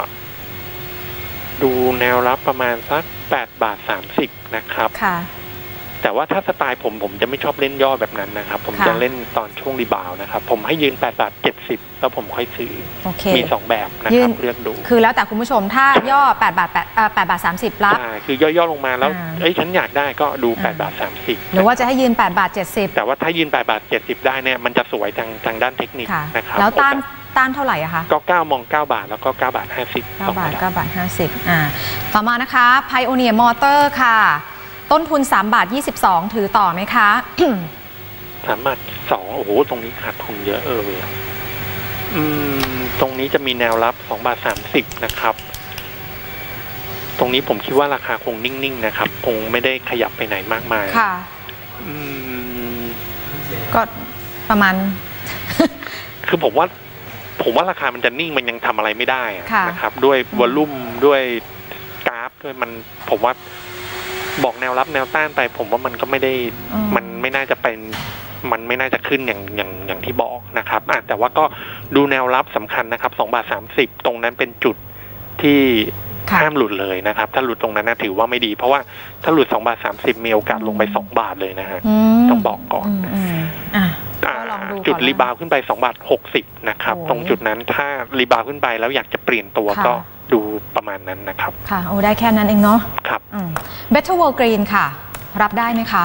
ดูแนวรับประมาณสักแปดบาทสามสิบนะครับค่ะแต่ว่าถ้าสไตล์ผมผมจะไม่ชอบเล่นย่อแบบนั้นนะครับผมจะเล่นตอนช่วงรีบาวนะครับผมให้ยืนแปดบาทเจ็ดสิบแล้วผมค่อยซื้อมีสองแบบนะครับเลือกดูคือแล้วแต่คุณผู้ชมถ้าย่อแปดบาทแปดบาทสามสิบรับคือย่อๆลงมาแล้วเอ้ยฉันอยากได้ก็ดูแปดบาทสามสิบหรือว่าจะให้ยืนแปดบาทเจ็ดสิบแต่ว่าถ้ายืนแปดบาทเจ็ดสิบได้เนี่ยมันจะสวยทางทางด้านเทคนิคนะครับแล้วต้านต้านเท่าไหร่อะคะก็เก้ามองเก้าบาทแล้วก็เก้าบาทห้าสิบเก้าบาทเก้าบาทห้าสิบอ่าต่อมานะคะ Pioneer Motor ค่ะต้นทุนสามบาทยี่สิบสองถือต่อไหมคะสามบาทสองโอ้โหตรงนี้ขาดทุนเยอะเอออืมตรงนี้จะมีแนวรับสองบาทสามสิบนะครับตรงนี้ผมคิดว่าราคาคงนิ่งๆนะครับคงไม่ได้ขยับไปไหนมากมายค่ะอืมก็ประมาณคือผมว่าผมว่าราคามันจะนิ่งมันยังทำอะไรไม่ได้นะครับด้วยวอลลุ่มด้วยกราฟด้วยมันผมว่าบอกแนวรับแนวต้านไปผมว่ามันก็ไม่ได้มันไม่น่าจะเป็นมันไม่น่าจะขึ้นอย่างอย่างอย่างที่บอกนะครับแต่ว่าก็ดูแนวรับสำคัญนะครับสองบาทสามสิบตรงนั้นเป็นจุดที่ห้ามหลุดเลยนะครับถ้าหลุดตรงนั้นนะถือว่าไม่ดีเพราะว่าถ้าหลุดสองบาทสามสิบมีโอกาสลงไปสองบาทเลยนะฮะต้องบอกก่อนจุดรีบาวขึ้นไปสองบาทหกสิบนะครับตรงจุดนั้นถ้ารีบาวขึ้นไปแล้วอยากจะเปลี่ยนตัวก็ดูประมาณนั้นนะครับค่ะโอ้ได้แค่นั้นเองเนาะครับ Better World Green ค่ะรับได้ไหมคะ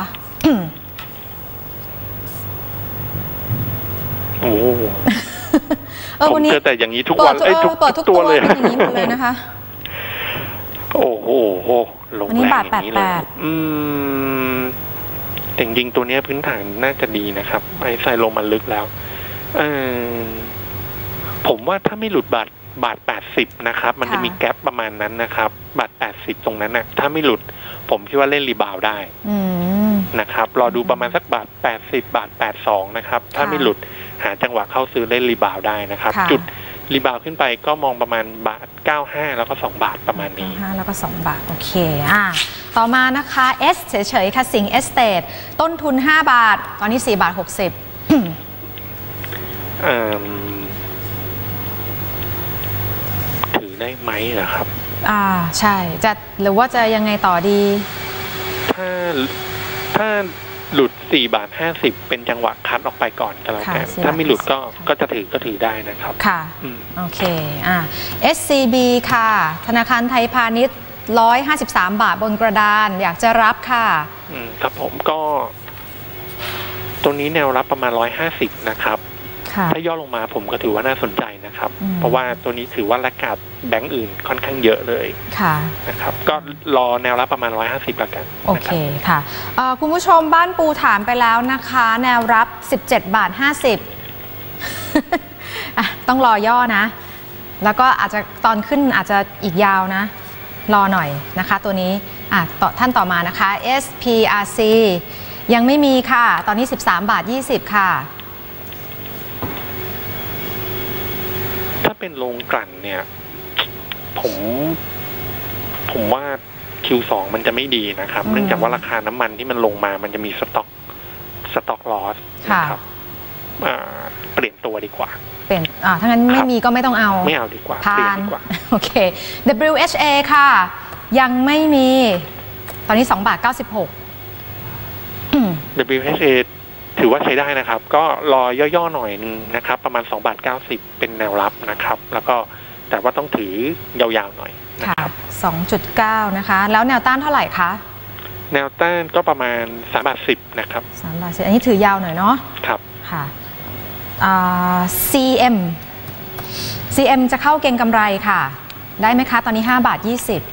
โอ้ผมเจอแต่อย่างนี้ทุกวันไอ้ทุกตัวเลยอย่างนี้หมดเลยนะคะโอ้โหลงแรงอย่างนี้เลยอืมจริงๆตัวนี้พื้นฐานน่าจะดีนะครับไอ้ใส่ลงมาลึกแล้วเออผมว่าถ้าไม่หลุดบาทบาทแปดสิบนะครับมันจะมีแกลบประมาณนั้นนะครับบาทแปดสิบตรงนั้นนะถ้าไม่หลุดผมคิดว่าเล่นรีบาวได้นะครับรอดูประมาณสักบาทแปดสิบบาทแปดสิบสองนะครับถ้าไม่หลุดหาจังหวะเข้าซื้อเล่นรีบาวได้นะครับจุดรีบาวขึ้นไปก็มองประมาณบาทเก้าสิบห้าแล้วก็สองบาทประมาณนี้ห้าแล้วก็สองบาทโอเคอ่ะต่อมานะคะ S เฉยๆค่ะสิงห์เอสเตทต้นทุนห้าบาทตอนนี้สี่บาทหกสิบเอ่อถือได้ไหมเหรอครับอ่าใช่จะหรือว่าจะยังไงต่อดีถ้าถ้าหลุดสี่บาทห้าสิบเป็นจังหวะคัดออกไปก่อนก็แล้วกันถ้าไม่หลุดก็ก็จะถือก็ถือได้นะครับค่ะโอเคอ่า เอส ซี บี ค่ะธนาคารไทยพาณิชย์หนึ่งร้อยห้าสิบสามบาทบนกระดานอยากจะรับค่ะอืมครับผมก็ตรงนี้แนวรับประมาณหนึ่งร้อยห้าสิบนะครับถ้าย่อลงมาผมก็ถือว่าน่าสนใจนะครับเพราะว่าตัวนี้ถือว่าราคาแบงก์อื่นค่อนข้างเยอะเลยค่ะนะครับก็รอแนวรับประมาณหนึ่งร้อยห้าสิบละกันโอเคค่ะคุณผู้ชมบ้านปูถามไปแล้วนะคะแนวรับสิบเจ็ดบาทห้าสิบต้องรอย่อนะแล้วก็อาจจะตอนขึ้นอาจจะอีกยาวนะรอหน่อยนะคะตัวนี้อ่ะต่อท่านต่อมานะคะ เอส พี อาร์ ซี ยังไม่มีค่ะตอนนี้สิบสามบาทยี่สิบค่ะถ้าเป็นโรงกลั่นเนี่ยผมผมว่า คิว สอง มันจะไม่ดีนะครับเนื่องจากว่าราคาน้ำมันที่มันลงมามันจะมีสต็อกสต็อกลอสนะครับเปลี่ยนตัวดีกว่าเปลี่ยนอ่าถ้างั้นไม่มีก็ไม่ต้องเอาไม่เอาดีกว่าเปลี่ยนดีกว่าโอเค ดับเบิลยู เอช เอ ค่ะยังไม่มีตอนนี้สองบาทเก้าสิบหกดับเบิลยู เอช เอ ถือว่าใช้ได้นะครับก็รอย่อๆหน่อยนึงนะครับประมาณสองบาทเก้าสิบเป็นแนวรับนะครับแล้วก็แต่ว่าต้องถือยาวๆหน่อยนะครับสองจุดเก้า นะคะแล้วแนวต้านเท่าไหร่คะแนวต้านก็ประมาณสามบาทสิบนะครับสามบาทสิบอันนี้ถือยาวหน่อยเนาะครับค่ะ ซี เอ็ม ซี เอ็ม จะเข้าเก็งกำไรค่ะได้ไหมคะตอนนี้ห้าบาทยี่สิบ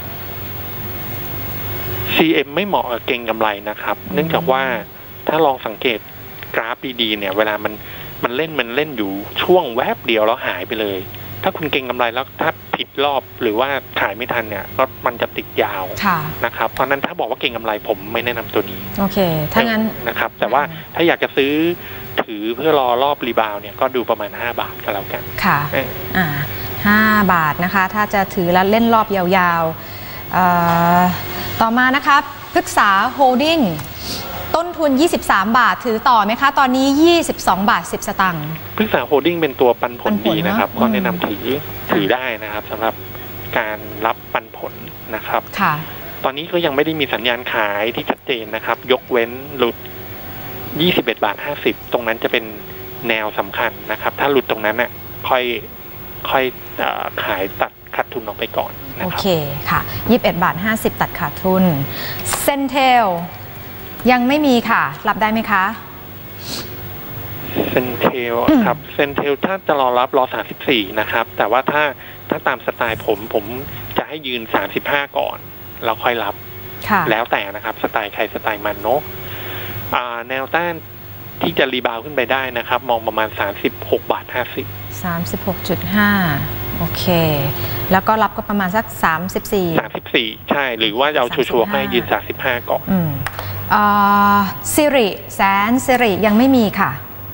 ซี เอ็ม ไม่เหมาะกับเก็งกำไรนะครับเนื่องจากว่าถ้าลองสังเกตกราฟดีๆเนี่ยเวลามันมันเล่นมันเล่นอยู่ช่วงแวบเดียวแล้วหายไปเลยถ้าคุณเก็งกำไรแล้วถ้าผิดรอบหรือว่าขายไม่ทันเนี่ยก็มันจะติดยาวนะครับเพราะนั้นถ้าบอกว่าเก็งกำไรผมไม่แนะนำตัวนี้โอเคถ้างั้นนะครับแต่ว่าถ้าอยากจะซื้อถือเพื่อรอรอบรีบาวเนี่ยก็ดูประมาณห้าบาทก็แล้วกันค่ะอ่าห้าบาทนะคะถ้าจะถือแล้วเล่นรอบยาวๆต่อมานะคะพฤกษาโฮลดิ้งต้นทุนยี่สิบสามบาทถือต่อไหมคะตอนนี้ยี่สิบสองบาทสิบสตางค์พฤกษาโฮลดิ้งเป็นตัวปันผลดีนะครับก็แนะนำถือถือได้นะครับสำหรับการรับปันผลนะครับค่ะตอนนี้ก็ยังไม่ได้มีสัญญาณขายที่ชัดเจนนะครับยกเว้นหลุดยี่สิบเอ็ดบาทห้าสิบตรงนั้นจะเป็นแนวสำคัญนะครับถ้าหลุดตรงนั้นน่ะค่อยค่อยขายตัดขาดทุนออกไปก่อนโอเคค่ะยี่สิบเอ็ดบาทห้าสิบตัดขาดทุนเซนเทลยังไม่มีค่ะรับได้ไหมคะเซนเทลครับเซนเทลถ้าจะรอรับรอสามสิบสี่นะครับแต่ว่าถ้าถ้าตามสไตล์ผมผมจะให้ยืนสามสิบห้าก่อนแล้วค่อยรับแล้วแต่นะครับสไตล์ใครสไตล์มันเนาะแนวต้านที่จะรีบาวขึ้นไปได้นะครับมองประมาณสามสิบหกบาทห้าสิบสามสิบหกจุดห้า โอเคแล้วก็รับก็ประมาณสักสามสิบสี่สามสิบสี่ใช่หรือว่าเอาชัวร์ๆให้ยืนสามสิบห้าก่อนอืมอ่าสิริแสนสิริยังไม่มีค่ะ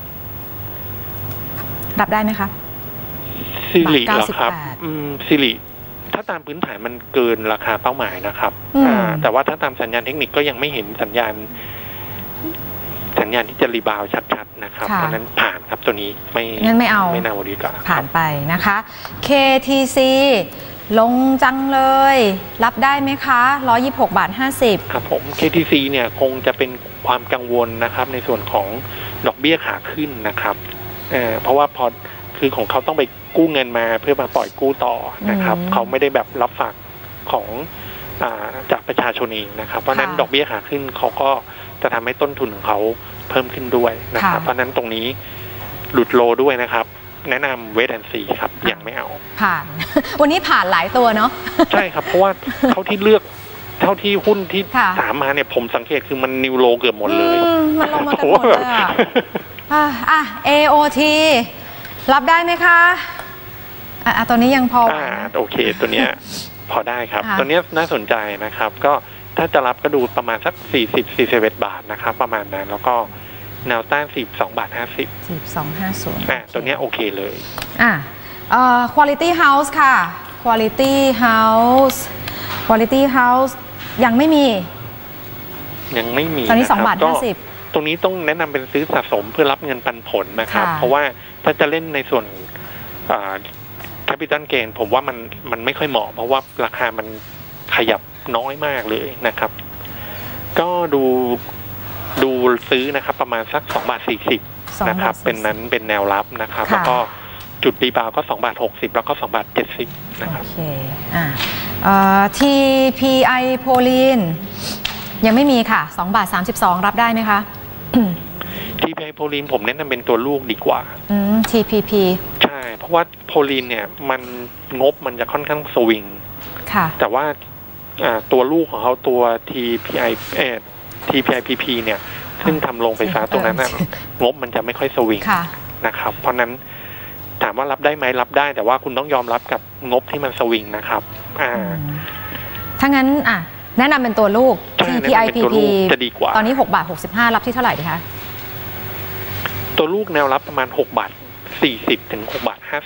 รับได้ไหมคะสิริเหรอครับอืมสิริถ้าตามพื้นฐานมันเกินราคาเป้าหมายนะครับอ่าแต่ว่าถ้าตามสัญญาณเทคนิคก็ยังไม่เห็นสัญญาณสัญญาณที่จะรีบาวชัดๆนะครับเพราะนั้นผ่านครับตัวนี้ไม่งั้นไม่เอาไม่น่าดีกว่าผ่านไปนะคะ เค ที ซี ลงจังเลยรับได้ไหมคะหนึ่งร้อยยี่สิบหกบาทห้าสิบครับผม เค ที ซี เนี่ยคงจะเป็นความกังวลนะครับในส่วนของดอกเบี้ยขาขึ้นนะครับเอ่อเพราะว่าพอคือของเขาต้องไปกู้เงินมาเพื่อมาปล่อยกู้ต่อนะครับเขาไม่ได้แบบรับฝากของอ่าจากประชาชนเองนะครับเพราะนั้นดอกเบี้ยขาขึ้นเขาก็จะทำให้ต้นทุนของเขาเพิ่มขึ้นด้วยนะครับเพราะนั้นตรงนี้หลุดโลด้วยนะครับแนะนำเวทแอนซีครับยังไม่เอาผ่านวันนี้ผ่านหลายตัวเนาะใช่ครับเพราะว่าเท่าที่เลือกเท่าที่หุ้นที่ถามมาเนี่ยผมสังเกตคือมันนิวโลเกือบหมดเลยมันลงมากันหมดเลยอ่ะอ่ะ เอ โอ ที รับได้ไหมคะอ่ะตัวนี้ยังพออ่าโอเคตัวเนี้ยพอได้ครับตัวเนี้ยน่าสนใจนะครับก็ถ้าจะรับก็ดูประมาณสักสี่สิบ สี่สิบเอ็ดบาทนะครับประมาณนั้นแล้วก็แนวต้านสี่สิบสองบาทห้าสิบสี่สิบสอง ห้าสิบอ่ะตัวเนี้ยโอเคเลยอ่ะเอ่อ Quality House ค่ะ Quality House Quality House ยังไม่มียังไม่มีตอนนี้สองบาทห้าสิบตรงนี้ต้องแนะนำเป็นซื้อสะสมเพื่อรับเงินปันผลนะครับเพราะว่าถ้าจะเล่นในส่วนแคปิตอลเกนผมว่ามันมันไม่ค่อยเหมาะเพราะว่าราคามันขยับน้อยมากเลยนะครับก็ดูดูซื้อนะครับประมาณสักสองบาทสี่สิบนะครับเป็นนั้นเป็นแนวรับนะครับแล้วก็จุดรีบาวก็สองบาทหกสิบแล้วก็สองบาทเจ็ดสิบนะครับโอเคอ่าเอ่อ ที พี ไอ โพลีนยังไม่มีค่ะสองบาทสามสิบสองรับได้ไหมคะที พี ไอ โพลีนผมแนะนำเป็นตัวลูกดีกว่าอืม ที พี พีใช่เพราะว่าโพลีนเนี่ยมันงบมันจะค่อนข้างสวิงค่ะแต่ว่าตัวลูกของเขาตัว ที พี ไอ เอ่อ ที พี ไอ พี พี เนี่ยซึ่งทำโรงไฟฟ้าตรงนั้นนะงบมันจะไม่ค่อยสวิงนะครับเพราะนั้นถามว่ารับได้ไหมรับได้แต่ว่าคุณต้องยอมรับกับงบที่มันสวิงนะครับอ่าถ้างั้นอ่ะแนะนำเป็นตัวลูก ที พี ไอ พี พีจะดีกว่าตอนนี้หกบาทหกสิบห้ารับที่เท่าไหร่ดีคะตัวลูกแนวรับประมาณหกบาทสี่สิบถึงหกบาทห้าสิบ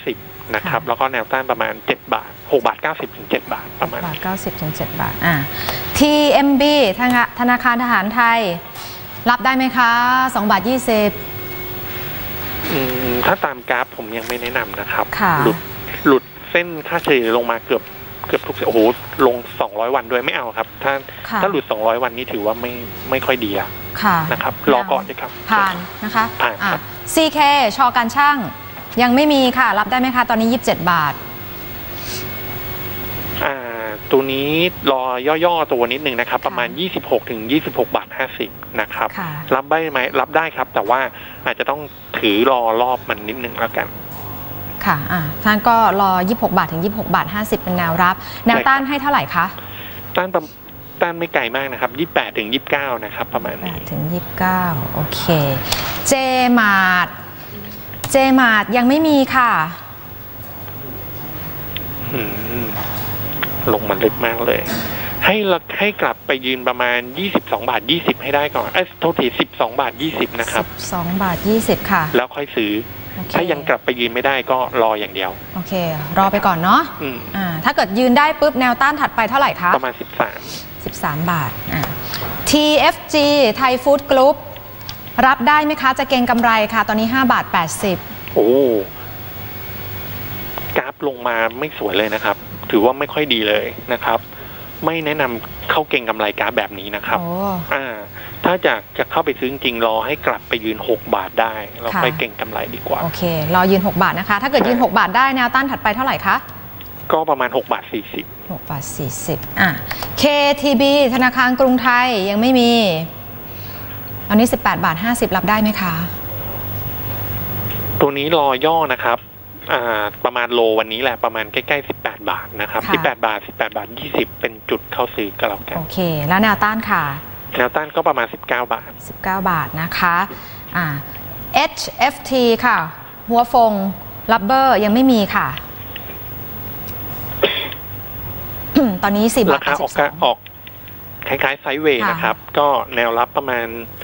นะครับแล้วก็แนวต้านประมาณเจ็ดบาทหกบาทเก้าสิบถึงเจ็ดบาทประมาณบาทเก้าสิบถึงเจ็ดบาทอ่า ที เอ็ม บี ธนาคารทหารไทยรับได้ไหมคะสองบาทยี่สิบอืมถ้าตามกราฟผมยังไม่แนะนำนะครับหลุดหลุดเส้นค่าเฉลี่ยลงมาเกือบเกือบทุกโอ้โหลงสองร้อยวันด้วยไม่เอาครับถ้าถ้าหลุดสองร้อยวันนี้ถือว่าไม่ไม่ค่อยดีอะนะครับรอก่อนเลยครับผ่านนะคะผ่านครับซี เค ชอการช่างยังไม่มีค่ะรับได้ไหมคะตอนนี้ยี่สิบเจ็ดบาทอ่าตัวนี้รอย่อๆตัวนิดนึงนะครับประมาณยี่สิบหกถึงยี่สิบหกบาทห้าสิบนะครับรับได้ไหมรับได้ครับแต่ว่าอาจจะต้องถือรอรอบมันนิดนึงแล้วกันค่ะอ่าท่านก็รอยี่สิบหกบาทถึงยี่สิบหกบาทห้าสิบเป็นแนวรับแนวต้านให้เท่าไหร่คะต้านต้านไม่ไกลมากนะครับยี่สิบแปดถึงยี่สิบเก้านะครับประมาณนี้ถึงยี่สิบเก้าโอเคเจมาร์ทเจมาร์ทยังไม่มีค่ะลงมันลึกมากเลยให้ให้กลับไปยืนประมาณยี่สิบสองบาทยี่สิบให้ได้ก่อนเอ้ยโทษทีสิบสองบาทยี่สิบนะครับสิบสองบาทยี่สิบค่ะแล้วค่อยซื้อถ้ายังกลับไปยืนไม่ได้ก็รออย่างเดียวโอเครอไปก่อนเนาะอ่าถ้าเกิดยืนได้ปุ๊บแนวต้านถัดไปเท่าไหร่คะประมาณสิบสามสิบสามบาทอ่า ที เอฟ จี ไทยฟู้ดกรุ๊ปรับได้ไหมคะจะเก็งกำไรค่ะตอนนี้ห้าบาทแปดสิบโอ้กราฟลงมาไม่สวยเลยนะครับถือว่าไม่ค่อยดีเลยนะครับไม่แนะนำเข้าเก็งกำไรกราฟแบบนี้นะครับอ่าถ้าจะจะเข้าไปซื้อจริงรอให้กลับไปยืนหกบาทได้เราไปเก็งกำไรดีกว่าโอเครอยืนหกบาทนะคะถ้าเกิดยืนหกบาทได้แนวต้านถัดไปเท่าไหร่คะก็ประมาณหกบาทสี่สิบหกบาทสี่สิบอ่ะ เค ที บี ธนาคารกรุงไทยยังไม่มีอันนี้สิบแปดบาทห้าสิบรับได้ไหมคะตัวนี้รอย่อนะครับประมาณโลวันนี้แหละประมาณใกล้ๆสิบแปดบาทนะครับสิบแปดบาทสิบแปดบาทยี่สิบเป็นจุดเข้าซื้อกันแล้วกันโอเคแล้วแนวต้านค่ะแนวต้านก็ประมาณสิบเก้าบาทสิบเก้าบาทนะคะอ่า เอช เอฟ ที ค่ะหัวฟงรับเบอร์ยังไม่มีค่ะ ตอนนี้สี่บาทราคาออกออกคล้ายๆไซด์เวย์นะครับก็แนวรับประมาณ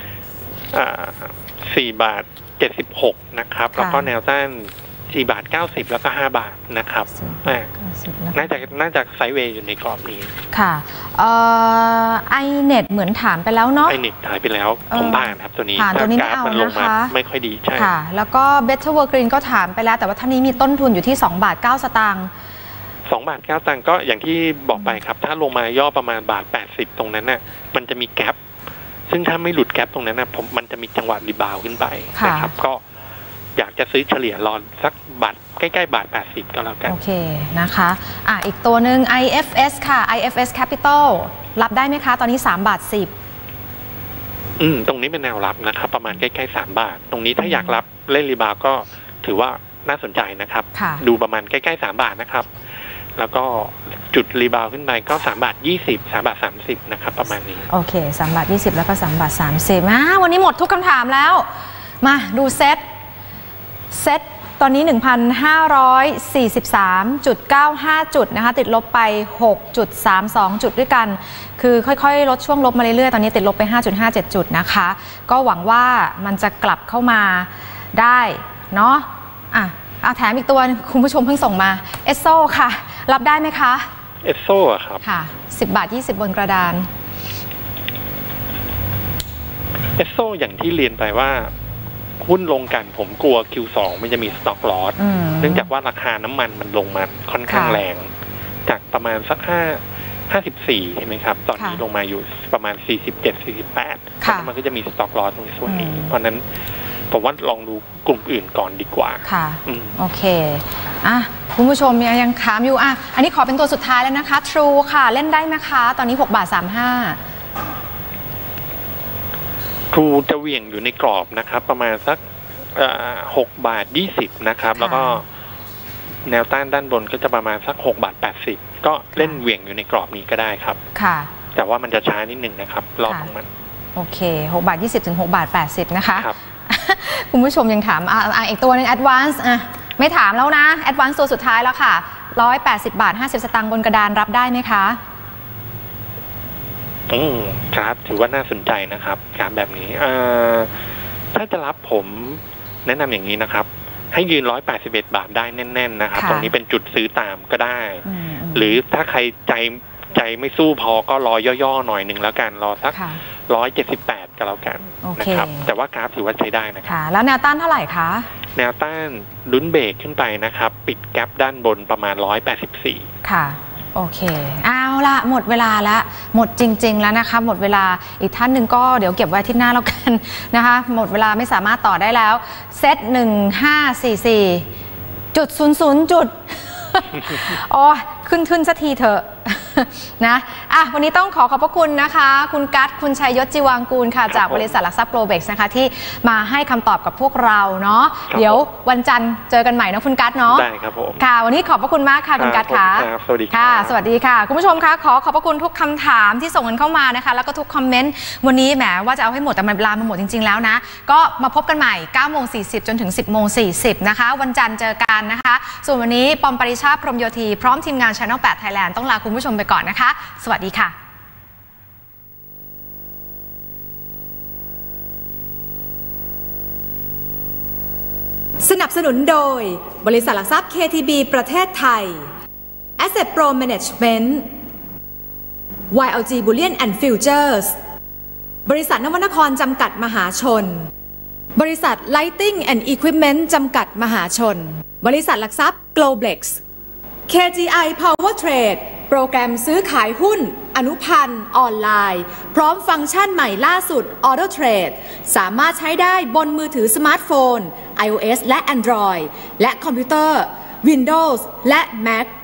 สี่บาทเจ็ดสิบหกนะครับแล้วก็แนวต้านสี่บาทเก้าสิบแล้วก็ห้าบาทนะครับน่าจะน่าจะไซด์เวย์อยู่ในกรอบนี้ค่ะเอ่อไอเน็ตเหมือนถามไปแล้วเนาะไอเน็ตถ่ายไปแล้วผมผ่านครับตัวนี้ผ่านตัวนี้ไม่เอานะคะไม่ค่อยดีใช่ค่ะแล้วก็ Better World Green ก็ถามไปแล้วแต่ว่าท่านนี้มีต้นทุนอยู่ที่สองบาทเก้าสตางค์สองบาทเก้าสตางค์ก็อย่างที่บอกไปครับถ้าลงมาย่อประมาณบาทแปดสิบตรงนั้นน่ะมันจะมีแกปซึ่งถ้าไม่หลุดแกปตรงนั้นน่ะผมมันจะมีจังหวะรีบาวขึ้นไปนะครับก็อยากจะซื้อเฉลี่ยรอสักบาทใกล้ๆบาทแปดสิบก็แล้วกันโอเคนะคะอ่ะอีกตัวหนึ่ง ไอ เอฟ เอส ค่ะ ไอ เอฟ เอส Capital รับได้ไหมคะตอนนี้สามบาทสิบอืมตรงนี้เป็นแนวรับนะครับประมาณใกล้ๆสามบาทตรงนี้ถ้าอยากรับเล่นรีบาวก็ถือว่าน่าสนใจนะครับดูประมาณใกล้ๆสามบาทนะครับแล้วก็จุดรีบาวขึ้นไปก็สามบาทยี่สิบ สามบาทสามสิบนะครับประมาณนี้โอเคสามบาทยี่สิบแล้วก็สามบาทสามสิบอ่ะวันนี้หมดทุกคำถามแล้วมาดูเซตเซตตอนนี้ หนึ่งพันห้าร้อยสี่สิบสามจุดเก้าห้า จุดนะคะติดลบไป หกจุดสามสอง จุดด้วยกันคือค่อยๆลดช่วงลบมาเรื่อยๆตอนนี้ติดลบไป ห้าจุดห้าเจ็ด จุดนะคะก็หวังว่ามันจะกลับเข้ามาได้เนาะอ่ะเอาแถมอีกตัวคุณผู้ชมเพิ่งส่งมาเอสโซค่ะรับได้ไหมคะเอสโซอะครับค่ะสิบบาทยี่สิบบนกระดานเอสโซอย่างที่เรียนไปว่าหุ้นลงกันผมกลัว คิว สอง มันจะมีสต็อกลอสเนื่องจากว่าราคาน้ำมันมันลงมาค่อนข้างแรงจากประมาณสักห้า ห้าสิบสี่ใช่ไหมครับตอนนี้ลงมาอยู่ประมาณสี่สิบเจ็ด สี่สิบแปดแล้วมันก็จะมีสต็อกลอสตรงส่วนนี้เพราะนั้นผมว่าลองดูกลุ่มอื่นก่อนดีกว่าค่ะโอเคอ่ะคุณผู้ชมยังถามอยู่อ่ะอันนี้ขอเป็นตัวสุดท้ายแล้วนะคะ True ค่ะเล่นได้นะคะตอนนี้หกบาทสามสิบห้าทรูจะเหวี่ยงอยู่ในกรอบนะครับประมาณสักหกบาทยี่สิบนะครับแล้วก็แนวต้านด้านบนก็จะประมาณสักหกบาทแปดสิบก็เล่นเหวี่ยงอยู่ในกรอบนี้ก็ได้ครับค่ะแต่ว่ามันจะช้านิดหนึ่งนะครับรอบของมันโอเคหกบาทยี่สิบถึงหกบาทแปดสิบนะคะครับคุณผู้ชมยังถามอ่าอีกตัวนึง Advance อ่ะไม่ถามแล้วนะ Advance ตัวสุดท้ายแล้วค่ะหนึ่งร้อยแปดสิบบาทห้าสิบสตางค์บนกระดานรับได้ไหมคะอืมครับถือว่าน่าสนใจนะครับการแบบนี้ถ้าจะรับผมแนะนำอย่างนี้นะครับให้ยืนหนึ่งร้อยแปดสิบเอ็ดบาทได้แน่นๆนะครับตรงนี้เป็นจุดซื้อตามก็ได้หรือถ้าใครใจใจไม่สู้พอก็รอย่อๆหน่อยหนึ่งแล้วกันรอสักร้อยเจ็ดสิบแปดก็แล้วกันนะครับแต่ว่ากราฟถือว่าใช้ได้นะครับแล้วแนวต้านเท่าไหร่คะแนวต้านลุ้นเบรกขึ้นไปนะครับปิดแกปด้านบนประมาณหนึ่งร้อยแปดสิบสี่ค่ะโอเคเอาละหมดเวลาแล้วหมดจริงๆแล้วนะคะหมดเวลาอีกท่านหนึ่งก็เดี๋ยวเก็บไว้ที่หน้าแล้วกันนะคะหมดเวลาไม่สามารถต่อได้แล้วเซตหนึ่งห้าสี่สี่จุดศูนย์ศูนย์จุดโอ้ขึ้นขึ้นสักทีเถอะนะอ่ะวันนี้ต้องขอขอบพระคุณนะคะคุณกัตคุณชัยยศจิวังกูลค่ะจากบริษัทหลักทรัพย์โกลเบ็กซ์นะคะที่มาให้คำตอบกับพวกเราเนาะเดี๋ยววันจันทร์เจอกันใหม่นะคุณกัตเนาะได้ครับผมค่ะวันนี้ขอบพระคุณมากค่ะคุณกัตค่ะสวัสดีค่ะสวัสดีค่ะคุณผู้ชมคะขอขอบพระคุณทุกคำถามที่ส่งกันเข้ามานะคะแล้วก็ทุกคอมเมนต์วันนี้แหมว่าจะเอาให้หมดแต่เวลามันหมดจริงๆแล้วนะก็มาพบกันใหม่เก้าโมงสี่สิบจนถึงสิบโมงสี่สิบนะคะวันจันทร์เจอกันนะคะส่วนวันนี้ปอมปริชาติพรหมโยธีพร้อมทีมงาน Channel แปด Thailand ต้องลาคุณผู้ชมไปก่อนนะคะสวัสดีค่ะสนับสนุนโดยบริษัทหลักทรัพย์ เค ที บี ประเทศไทย Asset Pro Management วาย แอล จี Bullion and Futures บริษัทนวนครจำกัดมหาชนบริษัท Lighting and Equipment จำกัดมหาชนบริษัทหลักทรัพย์ Globex เค จี ไอ Power Trade โปรแกรมซื้อขายหุ้นอนุพันธ์ออนไลน์พร้อมฟังก์ชันใหม่ล่าสุด Auto Trade สามารถใช้ได้บนมือถือสมาร์ทโฟน iOS และ Android และคอมพิวเตอร์ Windows และ Mac